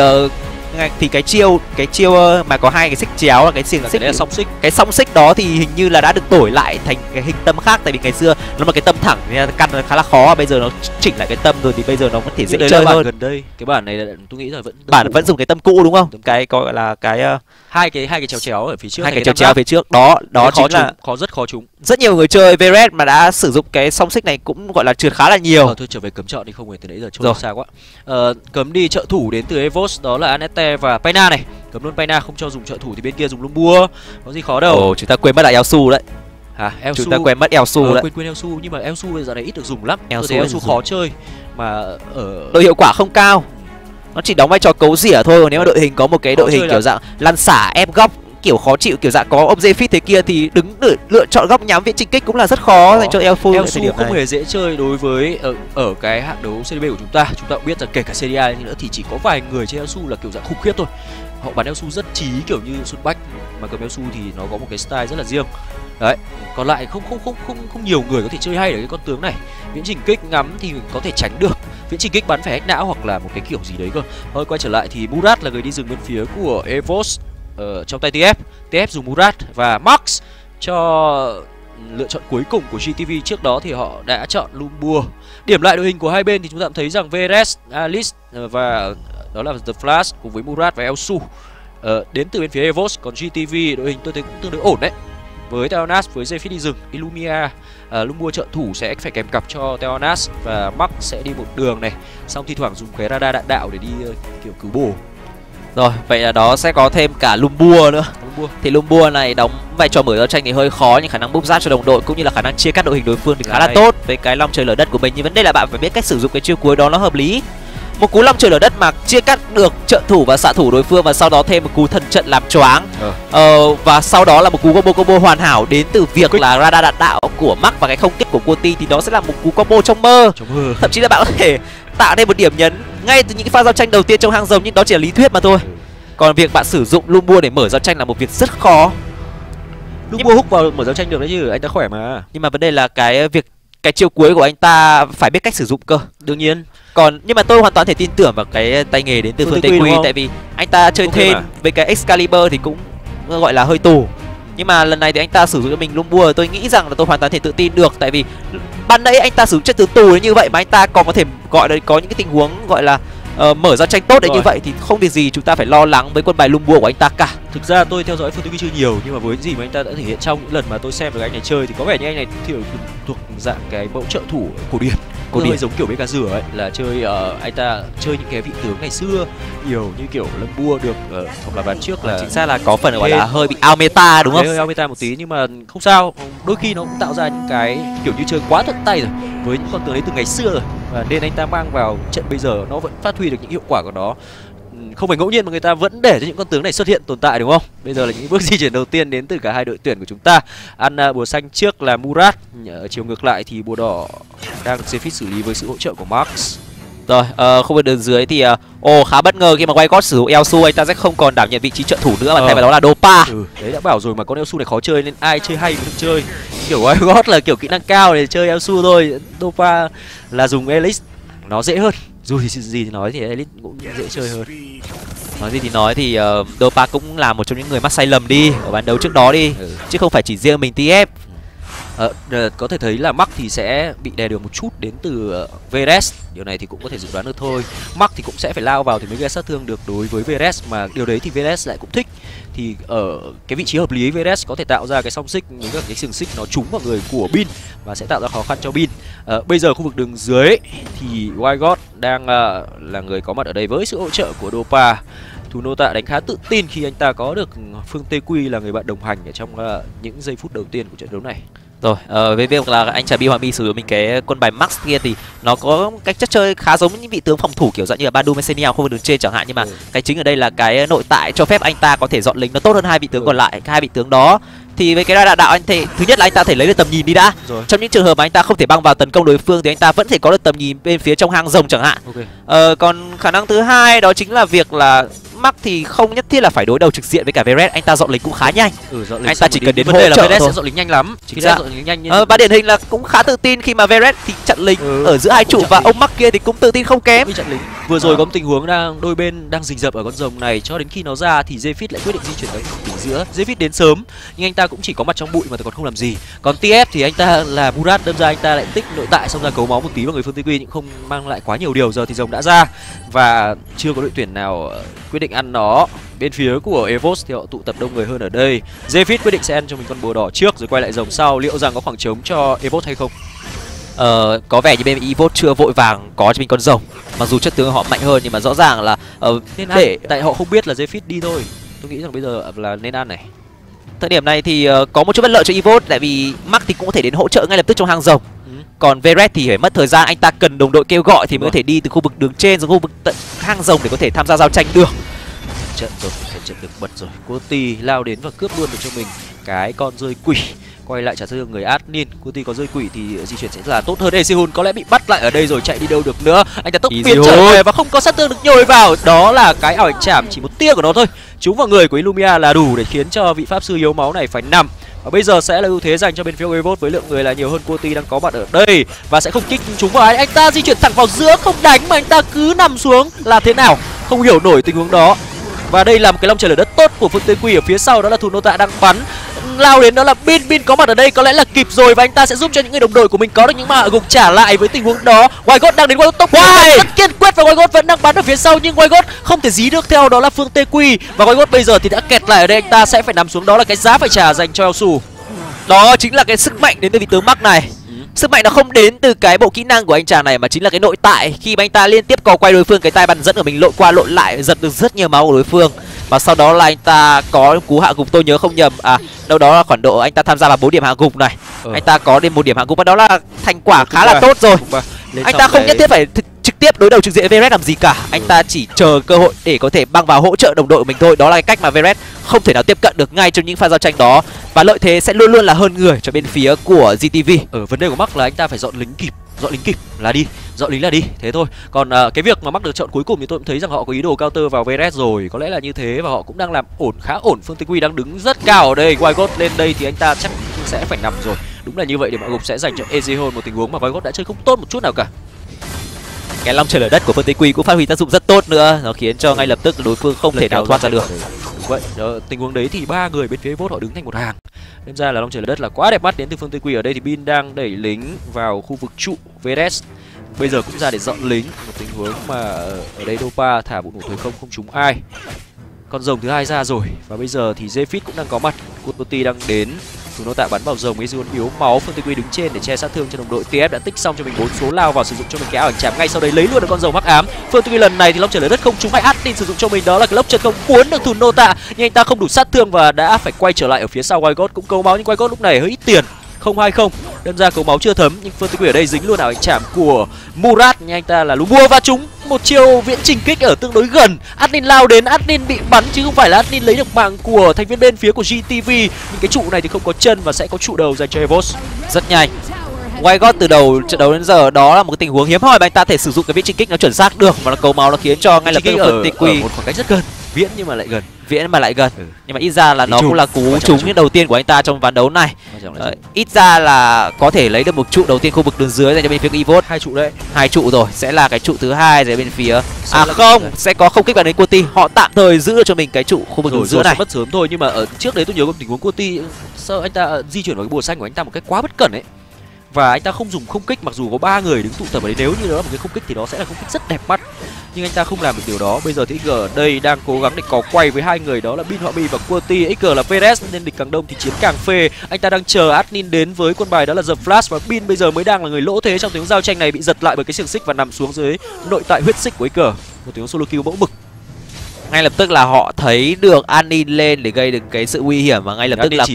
cái chiêu mà có hai cái xích chéo là cái xiềng xích, cái song xích đó thì hình như là đã được đổi lại thành cái hình tâm khác, tại vì ngày xưa nó là cái tâm thẳng nên căn khá là khó, bây giờ nó chỉnh lại cái tâm rồi thì bây giờ nó có thể dễ chơi hơn. Gần đây cái bản này tôi nghĩ là vẫn dùng cái tâm cũ đúng không? Cái gọi là cái hai cái chéo ở phía trước, hai cái chéo phía trước đó chính là rất khó trúng. Rất nhiều người chơi Veret mà đã sử dụng cái song xích này cũng gọi là trượt khá là nhiều. Thôi trở về cấm chọn đi, không phải từ nãy giờ trôi xa quá. Cấm đi trợ thủ đến từ Evos đó là Anette và Paina này. Cấm luôn Paina, không cho dùng trợ thủ thì bên kia dùng Lumbua. Có gì khó đâu. Chúng ta quên mất lại Elsu đấy. Elsu. Chúng ta quên mất Elsu đấy. Quên Elsu, nhưng mà Elsu bây giờ này ít được dùng lắm. Elsu khó chơi mà ở đội hiệu quả không cao. Nó chỉ đóng vai trò cấu rỉa thôi, còn nếu mà đội hình có một cái đội hình kiểu dạng lăn xả ép góc kiểu khó chịu, kiểu dạng có ông Zephyr thế kia thì đứng để lựa chọn góc nhắm viễn trình kích cũng là rất khó dành cho Elsu. Elsu không hề dễ chơi đối với ở cái hạng đấu CDB của chúng ta. Chúng ta cũng biết rằng kể cả CDA nữa thì chỉ có vài người chơi Elsu là kiểu dạng khủng khiếp thôi. Họ bắn Elsu rất chí kiểu như Xuân Bách, mà cầm Elsu thì nó có một cái style rất là riêng. Đấy, còn lại không nhiều người có thể chơi hay được cái con tướng này. Viễn trình kích ngắm thì có thể tránh được, viễn trình kích bắn phải hack não hoặc là một cái kiểu gì đấy cơ. Thôi quay trở lại thì Murat là người đi rừng bên phía của Evos trong tay TF dùng Murat và Max cho lựa chọn cuối cùng của GTV. Trước đó thì họ đã chọn Lumbua. Điểm lại đội hình của hai bên thì chúng ta thấy rằng Veres, Alice và đó là The Flash cùng với Murat và Elsu đến từ bên phía Evos. Còn GTV đội hình tôi thấy cũng tương đối ổn đấy, với Teonas với Zephyr đi rừng, Illumia, Lumbua trợ thủ sẽ phải kèm cặp cho Teonas và Max sẽ đi một đường này, xong thi thoảng dùng cái radar đạn đạo để đi kiểu cứu bổ. Rồi, vậy là đó sẽ có thêm cả Lumbua nữa. Thì Lumbua này đóng vai trò mở giao tranh thì hơi khó, nhưng khả năng bốc rác cho đồng đội cũng như là khả năng chia cắt đội hình đối phương thì khá là tốt với cái long trời lở đất của mình. Nhưng vấn đề là bạn phải biết cách sử dụng cái chiêu cuối đó nó hợp lý. Một cú long trời lở đất mà chia cắt được trợ thủ và xạ thủ đối phương, và sau đó thêm một cú thần trận làm choáng. Và sau đó là một cú combo hoàn hảo đến từ việc là radar đạn đạo của Max và cái không kích của Quoti, thì đó sẽ là một cú combo trong mơ. Thậm chí là bạn có thể tạo thêm một điểm nhấn ngay từ những cái pha giao tranh đầu tiên trong hang rồng, nhưng đó chỉ là lý thuyết mà thôi. Còn việc bạn sử dụng Lumbua để mở giao tranh là một việc rất khó. Lumbua hút vào mở giao tranh được đấy chứ, anh ta khỏe mà. Nhưng mà vấn đề là cái chiêu cuối của anh ta phải biết cách sử dụng cơ. Đương nhiên. Nhưng mà tôi hoàn toàn thể tin tưởng vào cái tay nghề đến từ Phương Tây Quy, tại vì anh ta chơi thêm với cái Excalibur thì cũng gọi là hơi tù. Nhưng mà lần này thì anh ta sử dụng cho mình Lumbua, tôi nghĩ rằng là tôi hoàn toàn thể tự tin được. Tại vì ban nãy anh ta sử dụng chất tứ tù như vậy mà anh ta còn có thể gọi là có những cái tình huống gọi là mở ra tranh tốt đấy, như vậy thì không việc gì chúng ta phải lo lắng với quân bài Lumbua của anh ta cả. Thực ra tôi theo dõi Phương Tây Quy chưa nhiều, nhưng mà với những gì mà anh ta đã thể hiện trong những lần mà tôi xem được anh này chơi thì có vẻ như anh này thuộc dạng cái mẫu trợ thủ cổ điển. Cô hơi giống kiểu Beka Dừa ấy, là chơi anh ta chơi những cái vị tướng ngày xưa nhiều như kiểu Lumbua được hoặc là ván trước là chính xác là có phần gọi là hơi bị out meta đúng không? Hơi out meta một tí, nhưng mà không sao, đôi khi nó cũng tạo ra những cái kiểu như chơi quá thuận tay rồi với những con tướng đấy từ ngày xưa rồi, và nên anh ta mang vào trận bây giờ nó vẫn phát huy được những hiệu quả của nó. Không phải ngẫu nhiên mà người ta vẫn để cho những con tướng này xuất hiện tồn tại, đúng không? Bây giờ là những bước di chuyển đầu tiên đến từ cả hai đội tuyển của chúng ta. Ăn bùa xanh trước là Murat, ở chiều ngược lại thì bùa đỏ đang được Zefit xử lý với sự hỗ trợ của Max. Rồi, khu vực đường dưới thì khá bất ngờ khi mà White God sử dụng Elsu, anh ta sẽ không còn đảm nhận vị trí trợ thủ nữa mà thay vào đó là Dopa. Đấy, đã bảo rồi mà con Elsu này khó chơi nên ai chơi hay mới được chơi. Kiểu White God là kiểu kỹ năng cao để chơi Elsu thôi, Dopa là dùng Elix nó dễ hơn. Dù gì thì nói thì Elix cũng dễ chơi hơn. Nói gì thì nói thì Dopa cũng là một trong những người mắc sai lầm đi ở ván đấu trước đó đi, chứ không phải chỉ riêng mình TF. Có thể thấy là Mark thì sẽ bị đè được một chút đến từ Veres. Điều này thì cũng có thể dự đoán được thôi. Mark thì cũng sẽ phải lao vào thì mới gây sát thương được đối với Veres, mà điều đấy thì Veres lại cũng thích. Thì ở cái vị trí hợp lý, Veres có thể tạo ra cái song xích với các cái xiềng xích nó trúng vào người của Bin và sẽ tạo ra khó khăn cho Bin. Bây giờ khu vực đường dưới thì White God đang là người có mặt ở đây với sự hỗ trợ của Dopa. Thủ nô tạ đánh khá tự tin khi anh ta có được Phương Tê Quy là người bạn đồng hành ở trong những giây phút đầu tiên của trận đấu này. Rồi, với việc là anh Trà Bi Hoàng Mi sử dụng mình cái quân bài Max kia thì nó có cách chất chơi khá giống những vị tướng phòng thủ kiểu dạng như là Bandu Messenia khu vực đường trên chẳng hạn, nhưng mà cái chính ở đây là cái nội tại cho phép anh ta có thể dọn lính nó tốt hơn hai vị tướng còn lại. Hai vị tướng đó thì với cái đa đạo anh thể thứ nhất là anh ta thể lấy được tầm nhìn đi đã. Trong những trường hợp mà anh ta không thể băng vào tấn công đối phương thì anh ta vẫn thể có được tầm nhìn bên phía trong hang rồng chẳng hạn. Còn khả năng thứ hai đó chính là việc là Mark thì không nhất thiết là phải đối đầu trực diện với cả Veres, anh ta dọn lính cũng khá nhanh. Anh ta chỉ cần đến hỗ trợ Veres thôi. sẽ dọn lính nhanh lắm. Chính xác. Và điển hình là cũng khá tự tin khi mà Veres thì chặn lính ở giữa hai trụ, và ông Mark kia thì cũng tự tin không kém. Chặn lính. Vừa rồi có một tình huống đôi bên đang rình rập ở con rồng này, cho đến khi nó ra thì Zefit lại quyết định di chuyển tới đỉnh giữa. Zefit đến sớm nhưng anh ta cũng chỉ có mặt trong bụi mà còn không làm gì. Còn TF thì anh ta là Murat, đâm ra anh ta lại tích nội tại xong ra cấu máu một tí vào người Phương Tây Quy nhưng không mang lại quá nhiều điều. Giờ thì rồng đã ra và chưa có đội tuyển nào quyết định ăn nó. Bên phía của Evos thì họ tụ tập đông người hơn ở đây. Zefit quyết định sẽ ăn cho mình con bùa đỏ trước rồi quay lại rồng sau. Liệu rằng có khoảng trống cho Evos hay không? Có vẻ như bên Evos chưa vội vàng có cho mình con rồng, mặc dù chất tướng họ mạnh hơn nhưng mà rõ ràng là nên để tại họ không biết là Zefit đi thôi. Tôi nghĩ rằng bây giờ là nên ăn này. Thời điểm này thì có một chút bất lợi cho Evos, tại vì Mark thì cũng có thể đến hỗ trợ ngay lập tức trong hang rồng. Còn Veres thì phải mất thời gian, anh ta cần đồng đội kêu gọi thì mới có thể đi từ khu vực đường trên xuống khu vực tận hang rồng để có thể tham gia giao tranh được. Trận rồi, trận được bật rồi. Cuti lao đến và cướp luôn được cho mình cái con rơi quỷ. Quay lại trả thương người admin. Cuti có rơi quỷ thì di chuyển sẽ là tốt hơn. Sehun có lẽ bị bắt lại ở đây rồi, chạy đi đâu được nữa. Anh ta tốc biến trở về và không có sát thương được nhồi vào. Đó là cái ảo ảnh chảm chỉ một tia của nó thôi. Trúng vào người của Illumia là đủ để khiến cho vị pháp sư yếu máu này phải nằm. Và bây giờ sẽ là ưu thế dành cho bên phía Evos với lượng người là nhiều hơn. Cuti đang có mặt ở đây và sẽ không kích chúng vào anh ta di chuyển thẳng vào giữa, không đánh mà anh ta cứ nằm xuống là thế nào? Không hiểu nổi tình huống đó. Và đây là một cái long trời lở đất tốt của Phương Tây Quy. Ở phía sau đó là Thủ nô tạ đang bắn lao đến, đó là Bin có mặt ở đây có lẽ là kịp rồi và anh ta sẽ giúp cho những người đồng đội của mình có được những mã gục trả lại với tình huống đó. White God đang đến White God tốc rất kiên quyết và White God vẫn đang bắn ở phía sau nhưng White God không thể dí được theo, đó là Phương Tây Quy và White God bây giờ thì đã kẹt lại ở đây, anh ta sẽ phải nằm xuống, đó là cái giá phải trả dành cho Elsu. Đó chính là cái sức mạnh đến từ vị tướng Mark này. Sức mạnh nó không đến từ cái bộ kỹ năng của anh chàng này mà chính là cái nội tại, khi mà anh ta liên tiếp cò quay đối phương, cái tay bắn dẫn của mình lộn qua lộn lại giật được rất nhiều máu của đối phương. Và sau đó là anh ta có cú hạ gục, tôi nhớ không nhầm đâu đó là khoảng độ anh ta tham gia vào 4 điểm hạ gục này. Anh ta có đến 1 điểm hạ gục và đó là thành quả khá là tốt rồi. Anh ta không nhất thiết phải trực tiếp đối đầu trực diện với Veres làm gì cả. Anh ta chỉ chờ cơ hội để có thể băng vào hỗ trợ đồng đội của mình thôi. Đó là cái cách mà Veres không thể nào tiếp cận được ngay trong những pha giao tranh đó. Và lợi thế sẽ luôn luôn là hơn người cho bên phía của GTV. Vấn đề của Mark là anh ta phải dọn lính kịp là đi, dọn lính là đi, thế thôi. Còn cái việc mà Mark được chọn cuối cùng thì tôi cũng thấy rằng họ có ý đồ counter vào Veres rồi, có lẽ là như thế và họ cũng đang làm khá ổn. Phương Tây Quy đang đứng rất cao ở đây, White God lên đây thì anh ta chắc sẽ phải nằm rồi. Đúng là như vậy, để mà gục sẽ dành cho Ezreal, một tình huống mà White God đã chơi không tốt một chút nào cả. Cái long trời lở đất của Phương Tây Quy cũng phát huy tác dụng rất tốt nữa, nó khiến cho ngay lập tức đối phương không thể nào thoát ra được. vậy. Tình huống đấy thì ba người bên phía Evoz họ đứng thành một hàng. Nên ra là Long Trời Lở Đất là quá đẹp mắt đến từ phương Tây Quy. Ở đây thì Bin đang đẩy lính vào khu vực trụ VS. Bây giờ cũng ra để dọn lính. Một tình huống mà ở đây Dopa thả vụ nổ thời không trúng ai. Con rồng thứ hai ra rồi. Và bây giờ thì Zephyr cũng đang có mặt. Kuroti đang đến. Nó tạ bắn vào rồng, Ezreal yếu máu, Phương Tây Quy đứng trên để che sát thương cho đồng đội. TF đã tích xong cho mình 4 số, lao vào sử dụng cho mình cái ảo ảnh chạm ngay sau đấy, lấy luôn được con rồng hắc ám. Phương Tây Quy lần này thì Long Trời Lở Đất không trúng hay Admin sử dụng cho mình đó là cái lốc chân không cuốn được Thùn Nô Tạ, nhưng anh ta không đủ sát thương và đã phải quay trở lại ở phía sau. Wygod cũng câu máu nhưng Wygod lúc này hơi ít tiền, 0-2-0, đơn ra câu máu chưa thấm. Nhưng Phương Tây Quy ở đây dính luôn ảo ảnh chạm của Murat, nhưng anh ta là Lumua và trúng một chiêu viễn trình kích ở tương đối gần. Admin lao đến, Admin bị bắn chứ không phải là Admin lấy được mạng của thành viên bên phía của GTV. Nhưng cái trụ này thì không có chân và sẽ có trụ đầu dành cho Evoz. Rất nhanh. Wygod từ đầu trận đấu đến giờ đó là một cái tình huống hiếm hoi mà anh ta thể sử dụng cái viễn trình kích nó chuẩn xác được, mà nó cầu máu nó khiến cho ngay lập tức Phương Tây Quy một khoảng cách rất gần, viễn nhưng mà lại gần. Viễn mà lại gần. Nhưng mà ít ra là nó cũng là cú trúng đầu tiên của anh ta trong ván đấu này. Ít ra là có thể lấy được một trụ đầu tiên khu vực đường dưới dành cho bên phía Evoz. 2 trụ đấy. 2 trụ rồi, sẽ là cái trụ thứ hai dành bên phía sẽ có không kích vào đến Kurti. Họ tạm thời giữ được cho mình cái trụ khu vực đường giữa này. Mất sớm thôi, nhưng mà ở trước đấy tôi nhớ có tình huống Kurti sao anh ta di chuyển vào cái bùa xanh của anh ta một cách quá bất cẩn ấy. Và anh ta không dùng không kích, mặc dù có 3 người đứng tụ tập ở đấy, nếu như đó là một cái không kích thì đó sẽ là không kích rất đẹp mắt, nhưng anh ta không làm được điều đó. Bây giờ thì XG ở đây đang cố gắng để có quay với hai người đó là Bin Họa Mi và Kurti. XG là Perez nên địch càng đông thì chiến càng phê. Anh ta đang chờ Admin đến với quân bài đó là The Flash, và Bin bây giờ mới đang là người lỗ thế trong tình huống giao tranh này, bị giật lại bởi cái xiềng xích và nằm xuống dưới nội tại huyết xích của XG. Một tình huống solo kill mẫu mực. Ngay lập tức là họ thấy được Admin lên để gây được cái sự nguy hiểm, và ngay lập tức là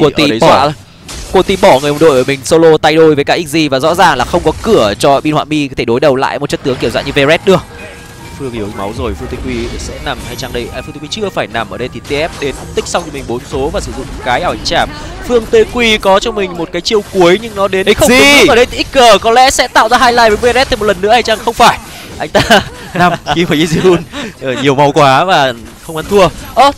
Kurti bỏ người đồng đội của mình solo tay đôi với cả XG, và rõ ràng là không có cửa cho Bin Họa Mi có thể đối đầu lại một chất tướng kiểu dạng như Vered được. Phương yếu máu rồi, Phương Tây Quy sẽ nằm hay chăng đây? Phương Tây Quy chưa phải nằm ở đây thì TF đến tích xong cho mình 4 số và sử dụng cái ảo ảnh chạm. Phương Tây Quy có cho mình một cái chiêu cuối nhưng nó đến không đúng ở đây thì XG có lẽ sẽ tạo ra highlight với Vered thêm một lần nữa hay chăng? Không phải, anh ta nằm khi mà Ezreal nhiều máu quá và không ăn thua.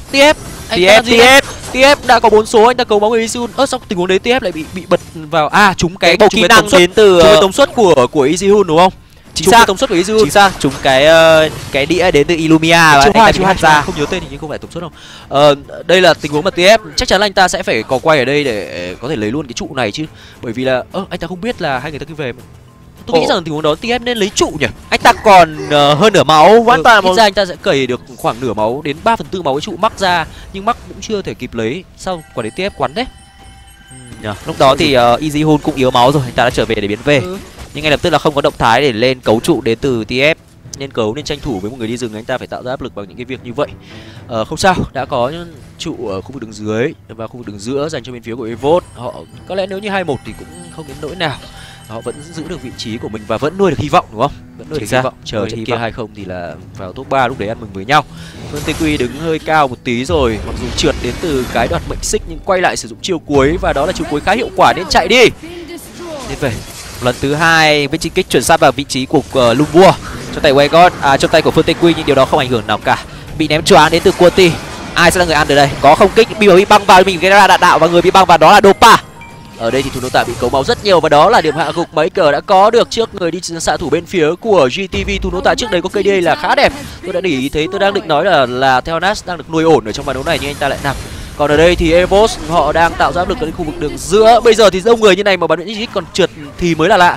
TF đã có 4 số, anh ta cầu máu người Ezreal. Sau tình huống đấy TF lại bị bật vào trúng cái bầu kỹ năng đến từ tống suất của Ezreal đúng không? Chính xác, tống suất của Ezreal. Chính xác, trúng cái đĩa đến từ Illumia và anh ta bị hất ra. Không nhớ tên thì nhưng không phải tống suất không. Đây là tình huống mà TF chắc chắn là anh ta sẽ phải có quay ở đây để có thể lấy luôn cái trụ này chứ, bởi vì là anh ta không biết là hai người ta cứ về. Tôi nghĩ rằng tình huống đó TF nên lấy trụ nhỉ. Anh ta còn hơn nửa máu, hoàn toàn ít ra anh ta sẽ cày được khoảng nửa máu đến 3/4 máu cái trụ mắc ra, nhưng mắc cũng chưa thể kịp lấy. Sao quả đấy TF quắn đấy. Lúc đó thì Ezreal cũng yếu máu rồi, anh ta đã trở về để biến về. Nhưng ngay lập tức là không có động thái để lên cấu trụ đến từ TF. Nên tranh thủ với một người đi rừng, anh ta phải tạo ra áp lực bằng những cái việc như vậy. Không sao, đã có trụ ở khu vực đường dưới và khu vực đường giữa dành cho bên phía của Evoz. Họ có lẽ nếu như 2-1 thì cũng không đến nỗi nào. Họ vẫn giữ được vị trí của mình và vẫn nuôi được hy vọng đúng không? Vẫn nuôi được hy vọng. Chờ trận kia 2-0 thì là vào top 3 lúc đấy ăn mừng với nhau. Phương Tây Quy đứng hơi cao một tí rồi, mặc dù trượt đến từ cái đoạt mệnh xích nhưng quay lại sử dụng chiêu cuối và đó là chiêu cuối khá hiệu quả nên chạy đi. Đến về. Lần thứ hai với chính kích chuẩn xác vào vị trí của Lumua trong tay Wygod, trong tay của Phương Tây Quy, nhưng điều đó không ảnh hưởng nào cả. Bị ném choáng đến từ Kurti. Ai sẽ là người ăn từ đây? Có không kích, bị băng vào mình cái ra đạn đạo và người bị băng vào đó là Dopa. Ở đây thì Thùn Nô Tạ bị cấu máu rất nhiều và đó là điểm hạ gục mà XG đã có được trước người đi xạ thủ bên phía của GTV. Thùn Nô Tạ trước đây có KD là khá đẹp. Tôi đã để ý thấy, tôi đang định nói là Theonas đang được nuôi ổn ở trong ván đấu này nhưng anh ta lại nằm. Còn ở đây thì Evoz họ đang tạo ra áp lực ở khu vực đường giữa. Bây giờ thì đông người như này mà bắn những còn trượt thì mới là lạ.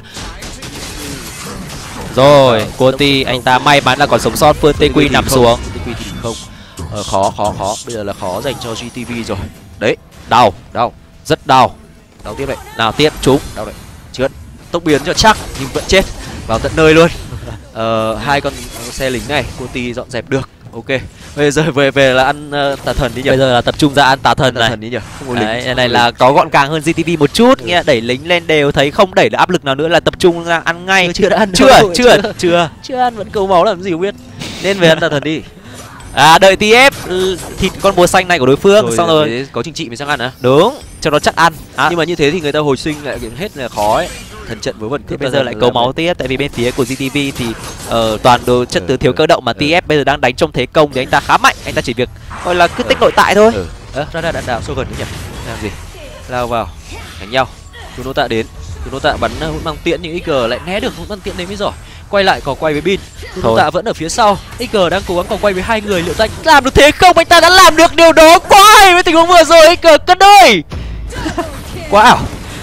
Rồi, Kurti anh ta may mắn là còn sống sót. Phương Tây Quy nằm xuống. Tây Quy thì không. Khó. Bây giờ là khó dành cho GTV rồi. Đấy, đau, rất đau. Đau tiếp đấy. Nào tiếp trúng. Đau đấy. Trượt. Tốc biến cho chắc nhưng vẫn chết. Vào tận nơi luôn. Hai con xe lính này Kurti dọn dẹp được. Ok. Bây giờ về là ăn tà thần đi nhỉ. Bây giờ là tập trung ra ăn tà thần này. Thần đi nhỉ. Không có lính. Này là có gọn gàng hơn GTV một chút, nghĩa đẩy lính lên đều thấy không đẩy được áp lực nào nữa là tập trung ra ăn ngay. Chưa đã ăn. Chưa ăn vẫn cầu máu làm gì không biết. Nên về ăn tà thần đi. Đợi TF thịt con búa xanh này của đối phương xong rồi có chỉnh trị mới sang ăn đúng, cho nó chắc ăn. Nhưng mà như thế thì người ta hồi sinh lại hết là khó ấy. Thần trận với vật cướp bây giờ lại cầu máu tiếp, tại vì bên phía của GTV thì toàn đồ chất từ thiếu cơ động mà TF bây giờ đang đánh trong thế công thì anh ta khá mạnh, anh ta chỉ việc gọi là cứ tích nội tại thôi. Ra đạn đạo sâu gần đấy nhỉ. Làm gì? Lao vào đánh nhau. Thùn Nô Tạ đến. Thùn Nô Tạ bắn hỗn băng tiễn nhưng XG lại né được hỗn băng tiễn đấy mới giỏi. quay lại cò quay với Bin. Thu Tạ vẫn ở phía sau. XG đang cố gắng cò quay với hai người, liệu anh làm được thế không? Anh ta đã làm được điều đó, quá hay với tình huống vừa rồi. XG cân đôi. Quá ảo.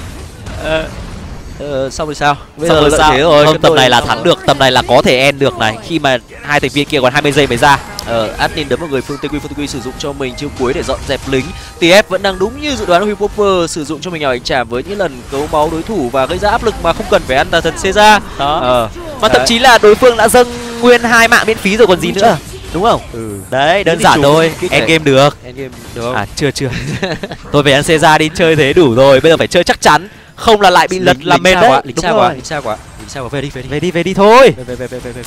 Xong rồi sao? Bây giờ lợi thế rồi. Không, tầm này là thắng được, tầm này là có thể end được này, khi mà hai thành viên kia còn 20 giây mới ra. Admin đấm vào người Phương TQ sử dụng cho mình chiêu cuối để dọn dẹp lính. TF vẫn đang đúng như dự đoán của Hippoper, sử dụng cho mình ảo ảnh chạm với những lần cấu máu đối thủ và gây ra áp lực mà không cần phải ăn tà thần Caesar. Đó. Mà thậm chí là đối phương đã dâng nguyên 2 mạng miễn phí rồi còn gì nữa. Đúng không? Đấy, đơn giản thôi. End game được. À, chưa. Tôi về ăn Caesar đi, chơi thế đủ rồi. Bây giờ phải chơi chắc chắn, không là lại bị lật làm mệt đấy. Lính xa quá. Về đi thôi. Về.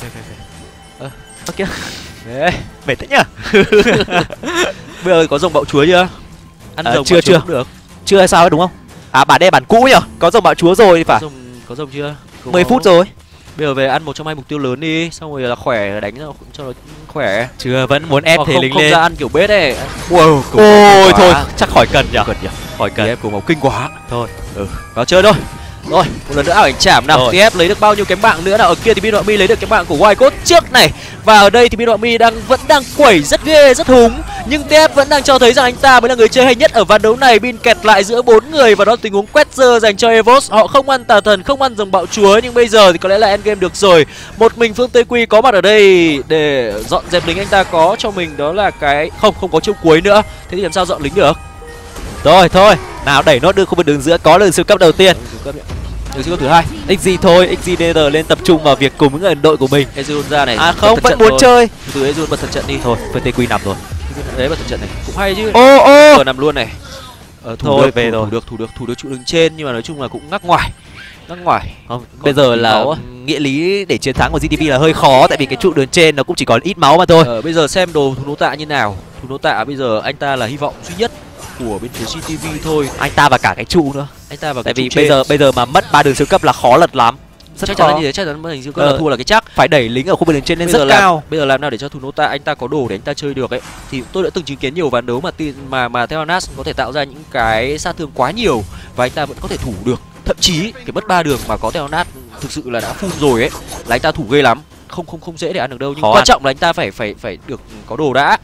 Kìa. Mệt thế nhở. Bây giờ có rồng bạo chúa chưa? Ăn rồng chưa cũng được. Chưa hay sao ấy đúng không? À, bản đây bản cũ nhở? Có rồng bạo chúa rồi thì phải. Có rồng chưa? 10 phút rồi. Bây giờ về ăn một trong hai mục tiêu lớn đi, xong rồi là khỏe, đánh cho nó khỏe. Chưa, vẫn muốn ép thế lính không lên. ra ăn kiểu bết ấy. Wow, ôi thôi, chắc khỏi cần nhở. Khỏi cần. Ép cổ máu kinh quá. Thôi. Vào chơi thôi. Rồi, một lần nữa ảo ảnh chạm nào. TF lấy được bao nhiêu cái mạng nữa nào? Ở kia thì Bin Họa Mi lấy được cái mạng của Wildcard trước này. Và ở đây thì Bin Họa Mi vẫn đang quẩy rất ghê, rất húng. Nhưng TF vẫn đang cho thấy rằng anh ta mới là người chơi hay nhất ở ván đấu này. Bin kẹt lại giữa 4 người và đó là tình huống quét dơ dành cho Evos. Họ không ăn tà thần, không ăn rồng bạo chúa, nhưng bây giờ thì có lẽ là endgame được rồi. Một mình Phương TQ có mặt ở đây để dọn dẹp lính. Anh ta có cho mình đó là cái không có chiêu cuối nữa. Thế thì làm sao dọn lính được? Rồi thôi, nào đẩy nốt đưa khu vực đường giữa, có lần siêu cấp đầu tiên. Được siêu cấp thứ hai. XG thôi, XGDR lên tập trung vào việc cùng với người đội của mình. Ezreal ra này. À không, vẫn muốn chơi. Từ Ezreal bật thật trận đi. Thôi, FTQ nằm rồi. Đấy, bật thật trận này cũng hay chứ. Ô. Nằm luôn này. Thôi về rồi. Thủ được trụ đường trên, nhưng mà nói chung là cũng ngắc ngoài. Không, bây giờ là nghĩa lý để chiến thắng của GTV là hơi khó, tại vì cái trụ đường trên nó cũng chỉ còn ít máu mà thôi. Bây giờ xem đồ Thú Nô Tạ như nào. Thú Nô Tạ bây giờ anh ta là hy vọng duy nhất của bên phía GTV thôi. Anh ta và cả cái trụ nữa. Anh ta và tại vì bây giờ mà mất 3 đường siêu cấp là khó lật lắm. Chắc chắn là như thế, chắc chắn là siêu cấp là thua là cái chắc. Phải đẩy lính ở khu vực đường trên lên rất cao. Bây giờ làm nào để cho Thú Nô Tạ anh ta có đồ để anh ta chơi được ấy. Thì tôi đã từng chứng kiến nhiều ván đấu mà theo Anas có thể tạo ra những cái sát thương quá nhiều và anh ta vẫn có thể thủ được. Thậm chí cái mất 3 đường mà có theo Anas thực sự là đã full rồi ấy, là anh ta thủ ghê lắm. Không dễ để ăn được đâu, nhưng quan trọng là anh ta phải được có đồ đã.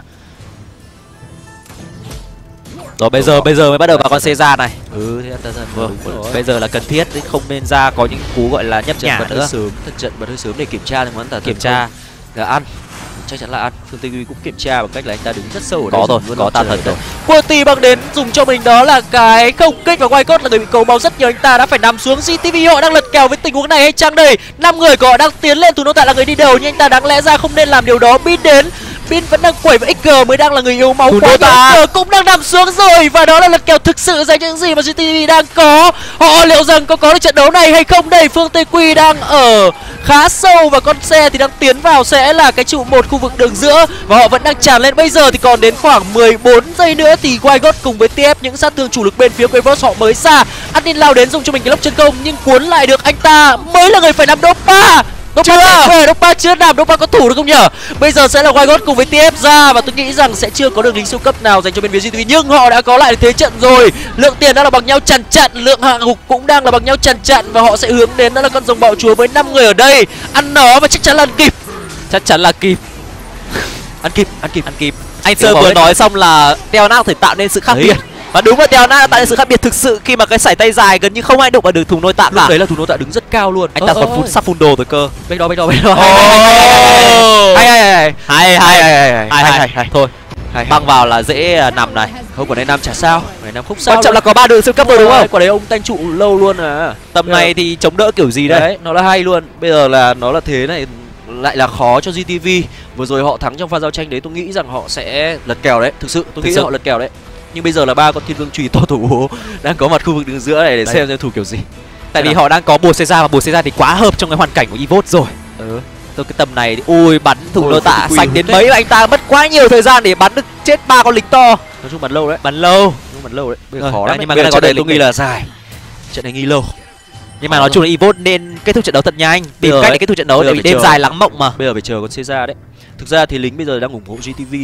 Rồi bây giờ mới bắt đầu vào con Caesar này. Thế ăn tà thần. Bây giờ là cần thiết, không nên ra có những cú gọi là nhấp nhả nữa. Thật trận bật hơi sớm để kiểm tra thêm món tà thần. Kiểm tra là ăn. Chắc chắn là ăn. Phương Tây cũng kiểm tra bằng cách là anh ta đứng rất sâu ở đây. Có rồi, có tà thần rồi. Quality bằng đến dùng cho mình đó là cái không kích, và Wildcard là người bị cấu máu rất nhiều. Anh ta đã phải nằm xuống. GTV họ đang lật kèo với tình huống này hay chăng đây? 5 người của họ đang tiến lên. Thú Nô Tạ là người đi đầu, nhưng anh ta đáng lẽ ra không nên làm điều đó. Bin vẫn đang quẩy với XG, mới đang là người yếu máu quá. XG cũng đang nằm xuống rồi, và đó là lật kèo thực sự dành cho những gì mà GTV đang có. Họ liệu rằng có được trận đấu này hay không đây? Phương TQ đang ở khá sâu và con xe thì đang tiến vào sẽ là cái trụ 1 khu vực đường giữa, và họ vẫn đang tràn lên. Bây giờ thì còn đến khoảng 14 giây nữa thì Wildcard cùng với TF những sát thương chủ lực bên phía Quavos họ mới xa. Admin lao đến dùng cho mình cái lốc chân công, nhưng cuốn lại được anh ta mới là người phải nằm Dopa. Dopa chưa nằm, Dopa có thủ được không nhở? Bây giờ sẽ là Wildcard cùng với TF ra, và tôi nghĩ rằng sẽ chưa có được lính siêu cấp nào dành cho bên phía GTV, nhưng họ đã có lại thế trận rồi. Lượng tiền đang là bằng nhau chằn chặn, lượng hạng mục cũng đang là bằng nhau chằn chặn, và họ sẽ hướng đến đó là con rồng bạo chúa với 5 người ở đây. Ăn nó và chắc chắn là kịp. Ăn kịp. Anh Sơ vừa nói xong là Teona có thể tạo nên sự khác biệt. Và đúng là Teona đã tạo nên sự khác biệt thực sự, khi mà cái sải tay dài gần như không ai đụng vào được Thú Nô Tạ cả. Đấy là Thú Nô Tạ đứng rất cao luôn. Anh ta còn sắp phun đồ rồi cơ. Bên đó. Hay. Thôi, băng vào là dễ nằm này. Không, còn đây Nam chả sao. Này Nam không sao. Quan trọng là có 3 đường siêu cấp rồi đúng không? Quả đấy ông tanh trụ lâu luôn à. Tầm này thì chống đỡ kiểu gì đây? Đấy, nó là hay luôn. Bây giờ là nó là thế này, lại là khó cho GTV. Vừa rồi họ thắng trong pha giao tranh đấy, tôi nghĩ rằng họ sẽ lật kèo đấy. Thực sự tôi nghĩ họ lật kèo đấy. Nhưng bây giờ là 3 con thiên vương chùy to thủ đang có mặt khu vực đường giữa này để xem thủ kiểu gì. Tại vì họ đang có bùa Caesar, và bùa Caesar thì quá hợp trong cái hoàn cảnh của Evos rồi. Tôi cái tầm này thì ui bắn Thú Nô Tạ xanh đến mấy, anh ta mất quá nhiều thời gian để bắn được chết 3 con lính to. Nói chung bắn lâu đấy. Bắn lâu đấy. Bây giờ khó lắm. Nhưng mà cái này có thể tôi nghĩ là dài. Trận này nghi lâu. Nhưng mà nói chung là Evos nên kết thúc trận đấu thật nhanh, tìm cách để kết thúc trận đấu, tại vì đêm dài lắng mộng mà. Bây giờ phải chờ con Caesar đấy. Thực ra thì lính bây giờ đang ủng hộ GTV.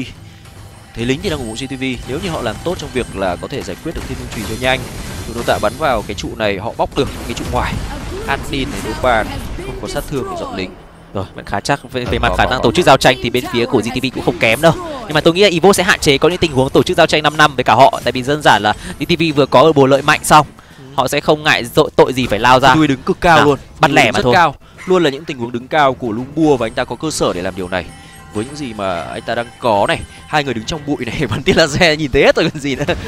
Nếu như họ làm tốt trong việc là có thể giải quyết được thiên vương chùy cho nhanh, Thú Nô Tạ bắn vào cái trụ này họ bóc được cái trụ ngoài. Admin này, Dopa không có sát thương để dọn lính. Rồi, vẫn khá chắc về mặt khả năng tổ chức giao tranh thì bên phía của GTV cũng không kém đâu. Nhưng mà tôi nghĩ là Evo sẽ hạn chế có những tình huống tổ chức giao tranh 5 năm với cả họ, tại vì đơn giản là GTV vừa có ở bồ lợi mạnh xong, họ sẽ không ngại tội gì phải lao ra. Tôi đứng cực cao luôn, bắt lẻ mà thôi. Cao. Luôn là những tình huống đứng cao của Lumbua và anh ta có cơ sở để làm điều này. Với những gì mà anh ta đang có này, hai người đứng trong bụi này, bắn tia laser nhìn thấy hết rồi còn gì nữa.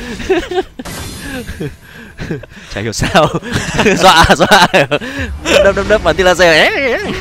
Chả hiểu sao. dọa đâm bắn tia laser.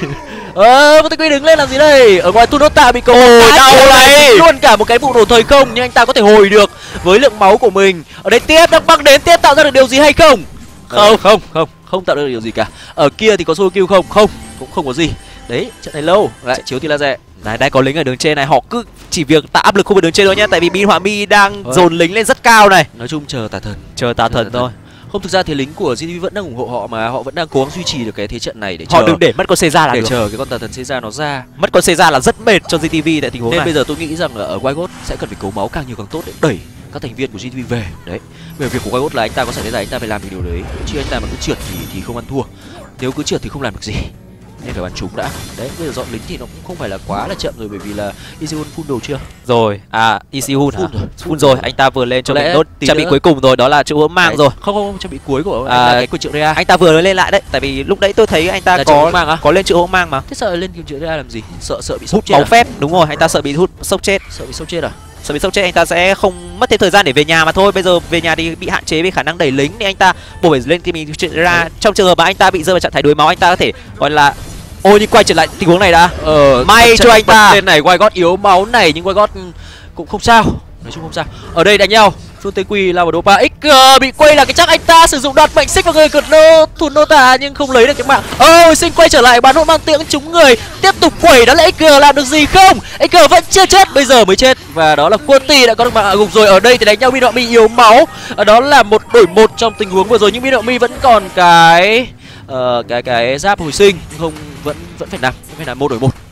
Vô Quy đứng lên làm gì đây? Ở ngoài Tunota bị cầu đau này, luôn cả một cái vụ nổ thời không, nhưng anh ta có thể hồi được với lượng máu của mình. Ở đây tiếp đang băng đến, tiếp tạo ra được điều gì hay không? Không tạo ra được điều gì cả. Ở kia thì có solo kill không? Cũng không có gì. Đấy, trận này lâu lại chiếu tia laser. Này, đây có lính ở đường trên này, họ cứ chỉ việc tạo áp lực khu vực đường trên thôi nhá, tại vì Bin Họa Mi đang dồn lính lên rất cao này. Nói chung chờ tà thần thôi. Không, thực ra thì lính của GTV vẫn đang ủng hộ họ mà, họ vẫn đang cố gắng duy trì được cái thế trận này để họ đừng để mất con Caesar là để được. chờ cái con tà thần Caesar nó ra. Mất con Caesar là rất mệt cho GTV tại tình huống nên này. Bây giờ tôi nghĩ rằng là ở White God sẽ cần phải cấu máu càng nhiều càng tốt để đẩy các thành viên của GTV về. Đấy, về việc của White God là anh ta có xảy ra anh ta phải làm được điều đấy, chứ anh ta mà cứ trượt thì không ăn thua. Nếu cứ trượt thì không làm được gì, nên phải bắn trúng đã. Đấy, bây giờ dọn lính thì nó cũng không phải là quá là chậm rồi, bởi vì là Isiun full đồ chưa? Rồi, Isiun full rồi, anh ta vừa lên cho mình nốt trang bị cuối cùng rồi, đó là chữ mang rồi. Không, trang bị cuối của anh là cái quyền triệu Rea. Anh ta vừa lên lại đấy, tại vì lúc đấy tôi thấy anh ta có lên chữ hỗ mang mà. Thế sợ lên quyền triệu Rea làm gì? Sợ bị hút máu phép, đúng rồi, anh ta sợ bị hút sốc chết. Sợ bị sốc chết à? Sợ bị sốc chết, anh ta sẽ không mất thêm thời gian để về nhà mà thôi. Bây giờ về nhà thì bị hạn chế về khả năng đẩy lính, nên anh ta buộc phải lên quyền triệu Rea. Trong trường hợp mà anh ta bị rơi vào trạng thái đuối máu, anh ta có thể gọi là ôi, nhưng quay trở lại tình huống này đã. May cho anh ta. Tên này White God yếu máu này, nhưng White God cũng không sao. Nói chung không sao. Ở đây đánh nhau. Phương Tây Quy lao vào Dopa. XG bị quay là cái chắc anh ta sử dụng đoạt mệnh xích vào người cột thùn Nota nhưng không lấy được cái mạng. Sinh quay trở lại bắn hỗn mang tiễn trúng người. Tiếp tục quẩy, đó là XG làm được gì không? XG vẫn chưa chết, bây giờ mới chết. Và đó là Quanti đã có được mạng hạ gục rồi. Ở đây thì đánh nhau Bin Họa Mi yếu máu. Đó là 1 đổi 1 trong tình huống vừa rồi, nhưng Bin Họa Mi vẫn còn cái giáp hồi sinh, không vẫn phải nằm 1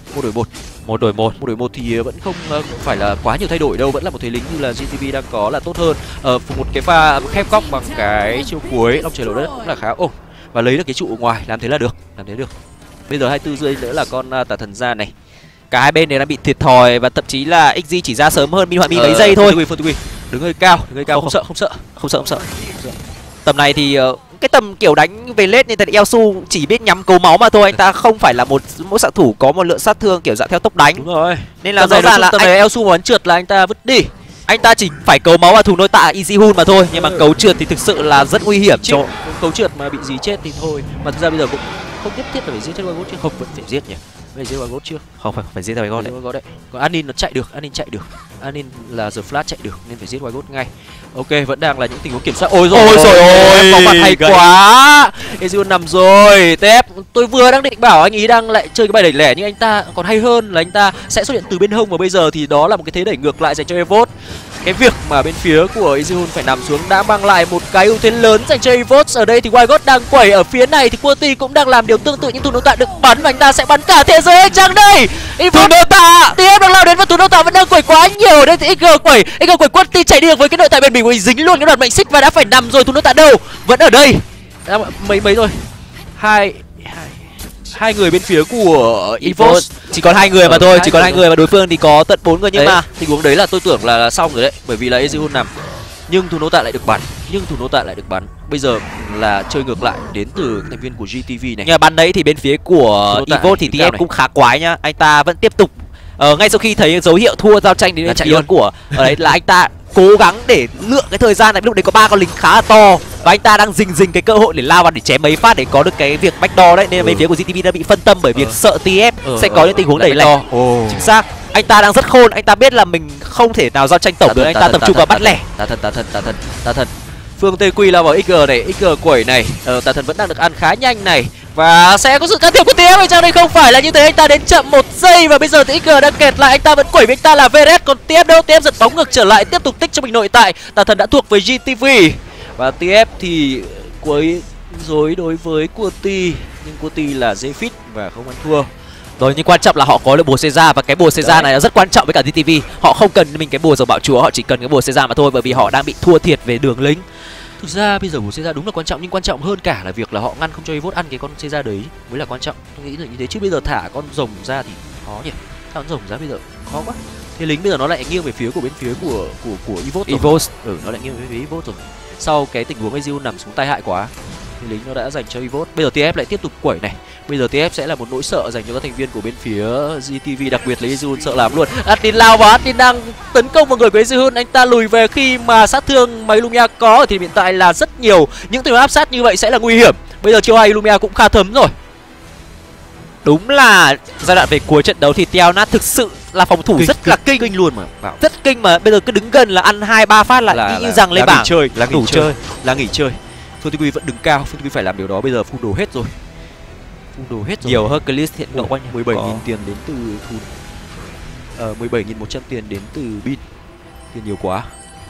đổi 1 thì vẫn không phải là quá nhiều thay đổi đâu, vẫn là một thế lính như là GTV đang có là tốt hơn. Một cái pha khép góc bằng cái chiêu cuối long trời lở đất cũng là khá ổn, và lấy được cái trụ ở ngoài, làm thế là được. Bây giờ 24 giây nữa là con tà thần ra này. Cả hai bên đều đang bị thiệt thòi, và thậm chí là XG chỉ ra sớm hơn Bin Họa Mi mấy giây thôi. Phương Tui đứng hơi cao, không sợ. Tầm này thì cái tầm kiểu đánh về lết như thế Elsu chỉ biết nhắm cấu máu mà thôi, anh ta không phải là mỗi xạ thủ có một lượng sát thương kiểu dạng theo tốc đánh. Đúng rồi. Nên là rõ ràng là tầm này Elsu mà bắn trượt là anh ta vứt đi. Anh ta chỉ phải cấu máu và thù nôi tạ Isihun mà thôi, nhưng mà cấu trượt thì thực sự là rất nguy hiểm. Cấu trượt mà bị gì chết thì thôi. Mà thực ra bây giờ cũng không nhất thiết là phải giết chết White God chứ, không, vẫn phải giết nhỉ. Phải giết White God chưa? Không phải giết White God đấy. Còn Anin nó chạy được, Anin là The Flash chạy được nên phải giết White God ngay. Ok, vẫn đang là những tình huống kiểm soát. Ôi rồi ôi, có mặt hay quá. Ezreal nằm rồi. Tép, tôi vừa đang định bảo anh ý đang lại chơi cái bài đẩy lẻ, nhưng anh ta còn hay hơn là anh ta sẽ xuất hiện từ bên hông, và bây giờ thì đó là một cái thế đẩy ngược lại dành cho Evos. Cái việc mà bên phía của Ezreal phải nằm xuống đã mang lại một cái ưu thế lớn dành cho Evos. Ở đây thì White God đang quẩy, ở phía này thì Quanti cũng đang làm điều tương tự, nhưng Tunota được bắn và anh ta sẽ bắn cả thế giới hay chăng đây? Tunota tiếp đang lao đến và Tunota vẫn đang quẩy quá nhiều. Đây thì XG quẩy Quanti chạy đi được với cái nội tại bền bỉ của mình, dính luôn cái đoạt mệnh xích và đã phải nằm rồi. Tunota đâu? Vẫn ở đây. Mấy rồi. Hai người bên phía của Evos chỉ còn 2 người mà thôi, chỉ còn 2 người, và đối phương thì có tận 4 người. Nhưng đấy, mà tình huống đấy là tôi tưởng là xong rồi đấy, bởi vì là Ezreal nằm nhưng Tunota lại được bắn. Bây giờ là chơi ngược lại đến từ thành viên của GTV này. Nhưng mà bắn đấy thì bên phía của Evos thì TF cũng khá quái nhá. Anh ta vẫn tiếp tục ngay sau khi thấy dấu hiệu thua giao tranh đến phía của ở đấy là anh ta cố gắng để lượng cái thời gian này. Lúc đấy có 3 con lính khá là to và anh ta đang rình cái cơ hội để lao vào để chém mấy phát để có được cái việc backdoor đấy, nên bên phía của GTV đã bị phân tâm bởi việc sợ TF sẽ có những tình huống đẩy lẻ. Chính xác, anh ta đang rất khôn, anh ta biết là mình không thể nào giao tranh tổng được, anh ta tập trung vào bắt lẻ. Tà thần Phương Tây Quy lao vào XG này, XG quẩy này, tà thần vẫn đang được ăn khá nhanh này, và sẽ có sự can thiệp của TF hay chăng đây? Không phải là như thế, anh ta đến chậm 1 giây và bây giờ thì XG đang kẹt lại, anh ta vẫn quẩy với anh ta là VRS, còn TF đâu? TF giật bóng ngược trở lại, tiếp tục tích cho mình nội tại. Tà thần đã thuộc với GTV và TF thì quấy rối đối với Quanti, nhưng Quanti là Zephyr và không ăn thua. Rồi, nhưng quan trọng là họ có được bùa Caesar, và cái bùa Caesar này là rất quan trọng với cả GTV. Họ không cần mình cái bùa dầu bạo chúa, họ chỉ cần cái bùa Caesar mà thôi, bởi vì họ đang bị thua thiệt về đường lính. Thực ra bây giờ của Seiza đúng là quan trọng, nhưng quan trọng hơn cả là việc là họ ngăn không cho Evote ăn cái con Seiza đấy mới là quan trọng. Tôi nghĩ là như thế, chứ bây giờ thả con rồng ra thì khó nhỉ. Thả con rồng ra bây giờ khó quá. Thế lính bây giờ nó lại nghiêng về phía của bên phía của Evote. Nó lại nghiêng về phía Evote rồi. Sau cái tình huống Ezreal nằm xuống tai hại quá, thì lính nó đã dành cho Evote. Bây giờ TF lại tiếp tục quẩy này. Bây giờ TF sẽ là một nỗi sợ dành cho các thành viên của bên phía GTV, đặc biệt là Ezreal sợ lắm luôn. Admin lao vào, Admin đang tấn công vào người của Ezreal, anh ta lùi về khi mà sát thương mà Illumia có thì hiện tại là rất nhiều. Những tình huống áp sát như vậy sẽ là nguy hiểm. Bây giờ chiêu 2 Illumia cũng khá thấm rồi. Đúng là giai đoạn về cuối trận đấu thì Teonat thực sự là phòng thủ rất là kinh luôn mà. Rất kinh mà bây giờ cứ đứng gần là ăn 2-3 phát lại như rằng lên bảng là nghỉ chơi. Phương vẫn đứng cao, Phương phải làm điều đó. Bây giờ full đồ hết rồi. Nhiều Hercules hiện độ quanh 17.000 tiền đến từ Thun. 17.100 tiền đến từ Bin. Tiền nhiều quá.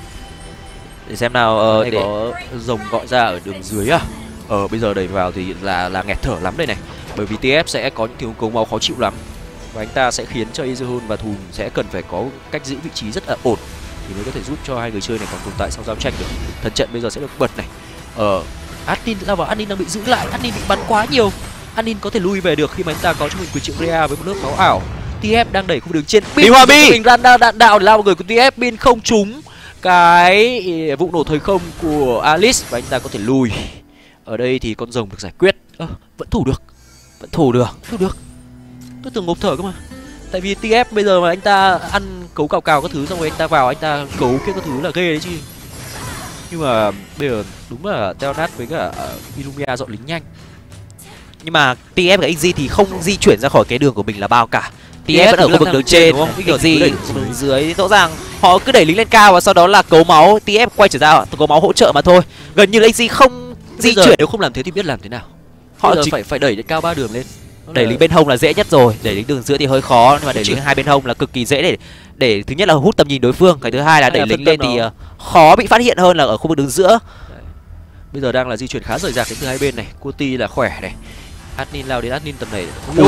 Để xem nào, để có rồng gọi ra ở đường dưới à? Bây giờ đẩy vào thì là nghẹt thở lắm đây này. Bởi vì TF sẽ có những thiếu cấu máu khó chịu lắm. Và anh ta sẽ khiến cho Ezreal và Thun sẽ cần phải có cách giữ vị trí rất là ổn thì mới có thể giúp cho hai người chơi này còn tồn tại sau giao tranh được. Thần trận bây giờ sẽ được bật này. Admin ra vào, Admin đang bị giữ lại, Admin bị bắn quá nhiều. Admin có thể lui về được khi mà anh ta có cho mình quyền triệu Rhea với một lớp máu ảo. TF đang đẩy khu đường trên. Bin Hoa Bi mình đạn đạo để lao vào người của TF. Bin không trúng cái vụ nổ thời không của Alice và anh ta có thể lùi. Ở đây thì con rồng được giải quyết. Vẫn thủ được. Tôi tưởng ngộp thở cơ mà. Tại vì TF bây giờ mà anh ta ăn cấu cào các thứ xong rồi anh ta vào anh ta cấu kia các thứ là ghê đấy chứ. Nhưng mà bây giờ đúng là Teonat với cả Illumia dọn lính nhanh. Nhưng mà TF và XG thì không di chuyển ra khỏi cái đường của mình là bao cả. TF vẫn ở khu vực đường trên, XG đường dưới. Rõ ràng họ cứ đẩy lính lên cao và sau đó là cấu máu, TF quay trở ra cấu máu hỗ trợ mà thôi. Gần như là XG không di chuyển. Nếu không làm thế thì biết làm thế nào. Họ phải đẩy cao 3 đường lên. Đẩy lính bên hông là dễ nhất rồi, đẩy lính đường giữa thì hơi khó, nhưng mà đẩy lính hai bên hông là cực kỳ dễ để thứ nhất là hút tầm nhìn đối phương, cái thứ hai là đẩy lính lên thì khó bị phát hiện hơn là ở khu vực đường giữa. Bây giờ đang là di chuyển khá rời rạc đến từ hai bên này. Cutie là khỏe này. Admin lao đến Admin tầm này.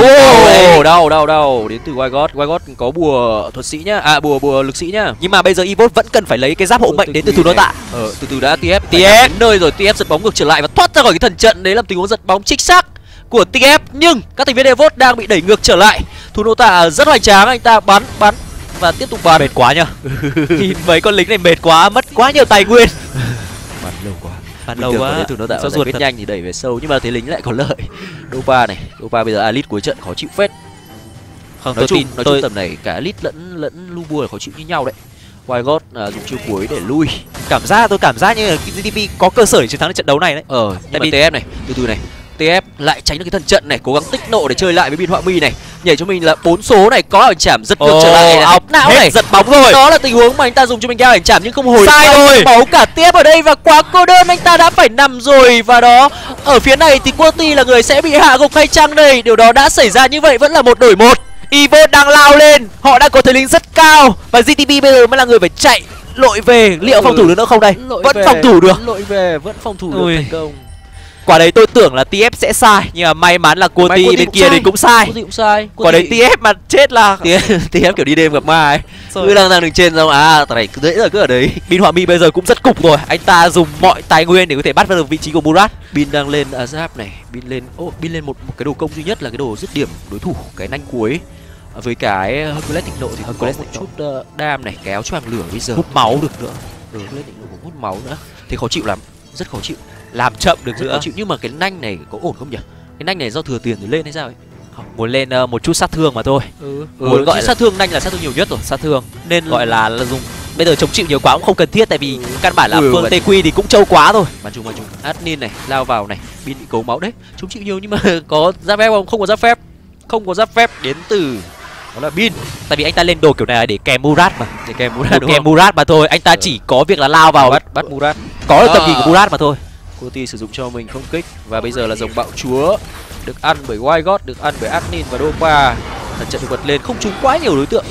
Đau đến từ Wygot có bùa thuật sĩ nhá, bùa lực sĩ nhá. Nhưng mà bây giờ Evote vẫn cần phải lấy cái giáp hộ mệnh đến từ Thú Nô Tạ. Từ đã TF đến nơi rồi, TF giật bóng ngược trở lại và thoát ra khỏi cái thần trận. Đấy là tình huống giật bóng chính xác của TF, nhưng các thành viên Evote đang bị đẩy ngược trở lại. Thú Nô Tạ rất hoành tráng, anh ta bắn và tiếp tục bắn. Mệt quá nhá. Thì mấy con lính này mệt quá, mất quá nhiều tài nguyên. Bắn lâu quá. Lâu quá. Thú Nô Tạ giải quyết nhanh thì đẩy về sâu, nhưng mà thế lính lại có lợi. Dopa bây giờ Alice cuối trận khó chịu phết. Không, nói chung tầm này cả Alice lẫn Lubu là khó chịu như nhau đấy. Wygot dùng chiêu cuối để lui. Tôi cảm giác như là GTV có cơ sở để chiến thắng trận đấu này đấy. Tại vì TF này, từ này. TF lại tránh được cái thần trận này, cố gắng tích nộ để chơi lại với Bin Họa Mi này. Nhảy cho mình là 4 số này, có ảnh chạm giật ngược trở lại này. Não này, giật bóng rồi. Đó là tình huống mà anh ta dùng cho mình cao ảnh chạm nhưng không hồi sai rồi. Máu cả TF ở đây và quá cô đơn, anh ta đã phải nằm rồi. Và đó, ở phía này thì Quirty là người sẽ bị hạ gục hay chăng đây? Điều đó đã xảy ra như vậy, vẫn là 1-1. Evote đang lao lên, họ đang có thế lính rất cao và GTV bây giờ mới là người phải chạy lội về. Liệu phòng thủ được nữa không đây? Vẫn phòng thủ được. Lội về vẫn phòng thủ được thành công. Quả đấy tôi tưởng là TF sẽ sai, nhưng mà may mắn là Quirty bên kia thì cũng sai. Quả đấy TF mà chết là TF kiểu đi đêm gặp ma ấy. Cứ đang đường trên xong tao này cứ dễ rồi cứ ở đấy. Bin Họa Mi bây giờ cũng rất cục rồi, anh ta dùng mọi tài nguyên để có thể bắt vào được vị trí của Murat. Bin đang lên Azap này, Bin lên một cái đồ công duy nhất là cái đồ dứt điểm đối thủ, cái nanh cuối. Với cái Hercules thịnh nộ thì có một chút đam này, kéo choàng lửa bây giờ. Hút máu được nữa. Hercules thịnh nộ cũng hút máu nữa. Thế khó chịu lắm, rất khó chịu. Làm chậm được nữa. Khó chịu, nhưng mà cái nanh này có ổn không nhỉ? Cái nanh này do thừa tiền rồi lên hay sao ấy? Không, muốn lên một chút sát thương mà thôi. Muốn gọi sát thương, nanh là sát thương nhiều nhất rồi. Sát thương nên gọi là dùng. Bây giờ chống chịu nhiều quá cũng không cần thiết, tại vì căn bản là Phương TQ thì cũng trâu quá rồi. Bắn chung. Admin này lao vào này, Bin bị cấu máu đấy. Chống chịu nhiều nhưng mà có giáp phép không? Không có giáp phép. Không có giáp phép đến từ đó là Bin. Tại vì anh ta lên đồ kiểu này để kèm Murat mà. Để kèm Murat, kèm Murat mà thôi. Anh ta chỉ có việc là lao vào bắt Murat. Có được tầm nhìn của Murat mà thôi. Quirty sử dụng cho mình không kích. Và bây giờ là dòng bạo chúa được ăn bởi Wygot, được ăn bởi Admin và Dopa. Thần trận được bật lên, không trúng quá nhiều đối tượng.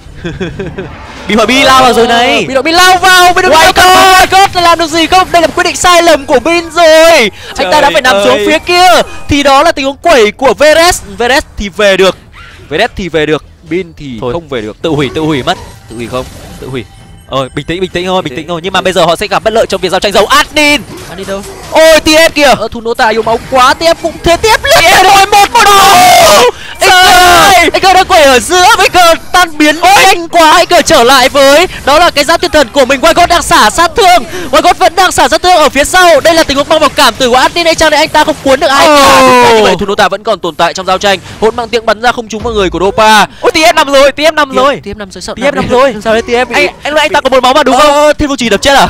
Bin Họa Mi lao vào rồi này. Bin Họa Mi lao vào, Wygot làm được gì không? Đây là một quyết định sai lầm của Bin rồi. Anh ta đã phải nằm xuống phía kia. Thì đó là tình huống quẩy của Veres. Veres thì về được. Bin thì thôi. Không về được. Tự hủy mất. Tự hủy không? Tự hủy. Bình tĩnh thôi. Nhưng mà bây giờ họ sẽ gặp bất lợi trong việc giao tranh dầu. Admin Đi đâu? ôi TF kìa. Thu nô tạ yếu máu quá, TF cũng thế tiếp TF rồi một đồ. Iker đang quẩy ở giữa, Iker tan biến nhanh quá. Iker trở lại với đó là cái giáp thiên thần của mình. Wycott đang xả sát thương, Wycott vẫn đang xả sát thương ở phía sau. Đây là tình huống băng vào cảm tử của Admin hay chăng để anh ta không cuốn được ai cả. Như vậy Thu nô tạ vẫn còn tồn tại trong giao tranh. Hỗn mang tiếng bắn ra không trúng vào người của Dopa. Ôi TF nằm rồi, TF nằm rồi. TF nằm rồi. Sao đấy TF? Anh ta có một máu mà đúng không? Thiên vô trì đập chết à?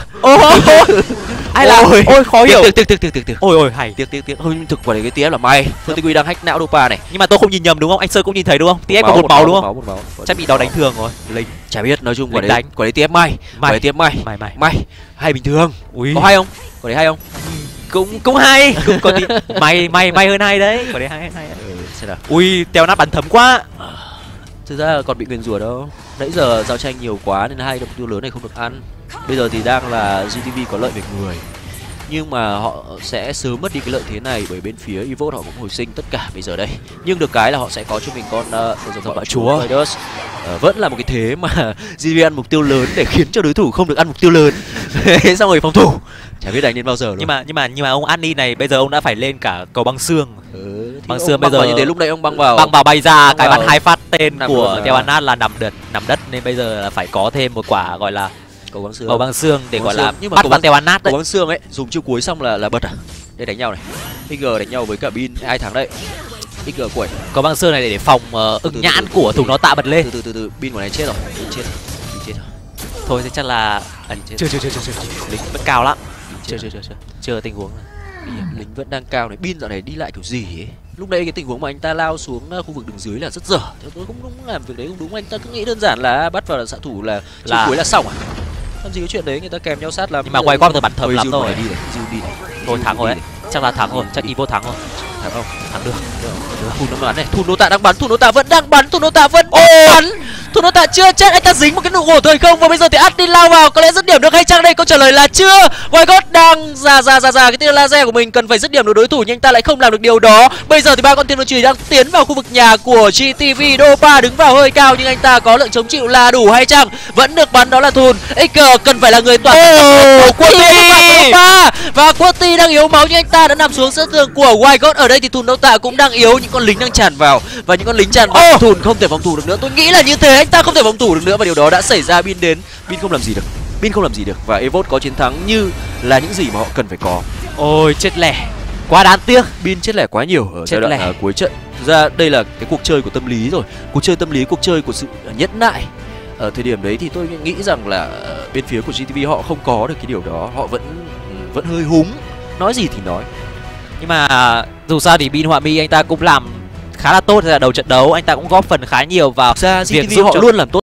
Ai là ôi khó hiểu. Tiếc. Ôi hay. Tiếc. Thôi thực quả đấy cái TF là may. Thôi Quy đang hack não Dopa này. Nhưng mà tôi không nhìn nhầm đúng không? Anh Sơn cũng nhìn thấy đúng không? TF có một máu đúng không? Một máu. Chắc bị đòn đánh thường rồi. Linh chả biết, nói chung quả đánh. đấy TF may. Quả đấy TF may. Hay bình thường. Có hay không? Quả đấy hay không? Cũng hay. Cũng có tí may hơn hay đấy. Quả đấy hay. Xem nào. Ui, teo nát bắn thấm quá. Thực ra là còn bị nguyền rủa đâu. Nãy giờ giao tranh nhiều quá nên hai mục tiêu lớn này không được ăn. Bây giờ thì đang là GTV có lợi về người, nhưng mà họ sẽ sớm mất đi cái lợi thế này bởi bên phía Evote họ cũng hồi sinh tất cả bây giờ đây. Nhưng được cái là họ sẽ có cho mình con dòng bạo chúa Midas. Vẫn là một cái thế mà GTV ăn mục tiêu lớn để khiến cho đối thủ không được ăn mục tiêu lớn. Xong rồi phòng thủ. Chả biết đánh đến bao giờ luôn. Nhưng mà ông Admin này bây giờ ông đã phải lên cả cầu băng xương. Băng xương bây giờ như thế, lúc nãy ông băng vào bay ra cái bắn 2 phát tên của Tevanat là nằm đất nên bây giờ là phải có thêm một quả gọi là cầu băng xương để gọi là bắt vào Tevanat đấy. Cầu băng xương ấy dùng chiêu cuối xong là bật à? Để đánh nhau này. Iger đánh nhau với cả Bin, ai thắng đây? Iger quẩy. Cầu băng xương này để phòng ưng nhãn của Thùng Nó Tạ bật lên. Từ Bin của này chết rồi. Bin chết rồi. Thôi thì chắc là chưa lính vẫn cao lắm. Chưa tình huống này. Lính vẫn đang cao này. Bin dạo này đi lại kiểu gì ấy. Lúc nãy cái tình huống mà anh ta lao xuống khu vực đường dưới là rất dở. Theo tôi cũng đúng, làm việc đấy cũng đúng. Anh ta cứ nghĩ đơn giản là bắt vào là xạ thủ là chiêu cuối là xong à? Làm gì có chuyện đấy, người ta kèm nhau sát làm. Nhưng mà quay qua từ bắn thầm lắm rồi. Đi. Thôi thắng rồi đấy. Chắc là thắng rồi, chắc Evo thắng rồi. Thắng không? Thắng được. Thu nó bắn này, Thu nô tạ đang bắn, Thu nô tạ vẫn đang bắn, Thu nô tạ chưa chết, anh ta dính một cái nụ gỗ thời không và bây giờ thì Admin lao vào, có lẽ dứt điểm được hay chăng đây? Câu trả lời là chưa. Wycott đang ra cái tia laser của mình cần phải dứt điểm được đối thủ nhưng anh ta lại không làm được điều đó. Bây giờ thì ba con thiên vương chùy đang tiến vào khu vực nhà của GTV. Dopa đứng vào hơi cao nhưng anh ta có lượng chống chịu là đủ hay chăng? Vẫn được bắn, đó là Thùn. Iker cần phải là người toàn và Quirty đang yếu máu nhưng anh ta đã nằm xuống sát thương của Wycott. Ở đây thì Thùn nô tạ cũng đang yếu, những con lính đang tràn vào và những con lính tràn vào Thùn không thể phòng thủ được nữa. Tôi nghĩ là như thế, anh ta không thể phòng thủ được nữa và điều đó đã xảy ra. Bin đến, Bin không làm gì được và Evote có chiến thắng như là những gì mà họ cần phải có. Ôi chết lẻ, quá đáng tiếc. Bin chết lẻ quá nhiều ở giai đoạn cuối trận. Thực ra đây là cái cuộc chơi của tâm lý rồi, cuộc chơi của sự nhẫn nại. Ở thời điểm đấy thì tôi nghĩ rằng là bên phía của GTV họ không có được cái điều đó, họ vẫn hơi húng, nói gì thì nói. Nhưng mà dù sao thì Bin Họa Mi anh ta cũng làm khá là tốt ra đầu trận đấu, anh ta cũng góp phần khá nhiều vào ra GTV họ luôn làm tốt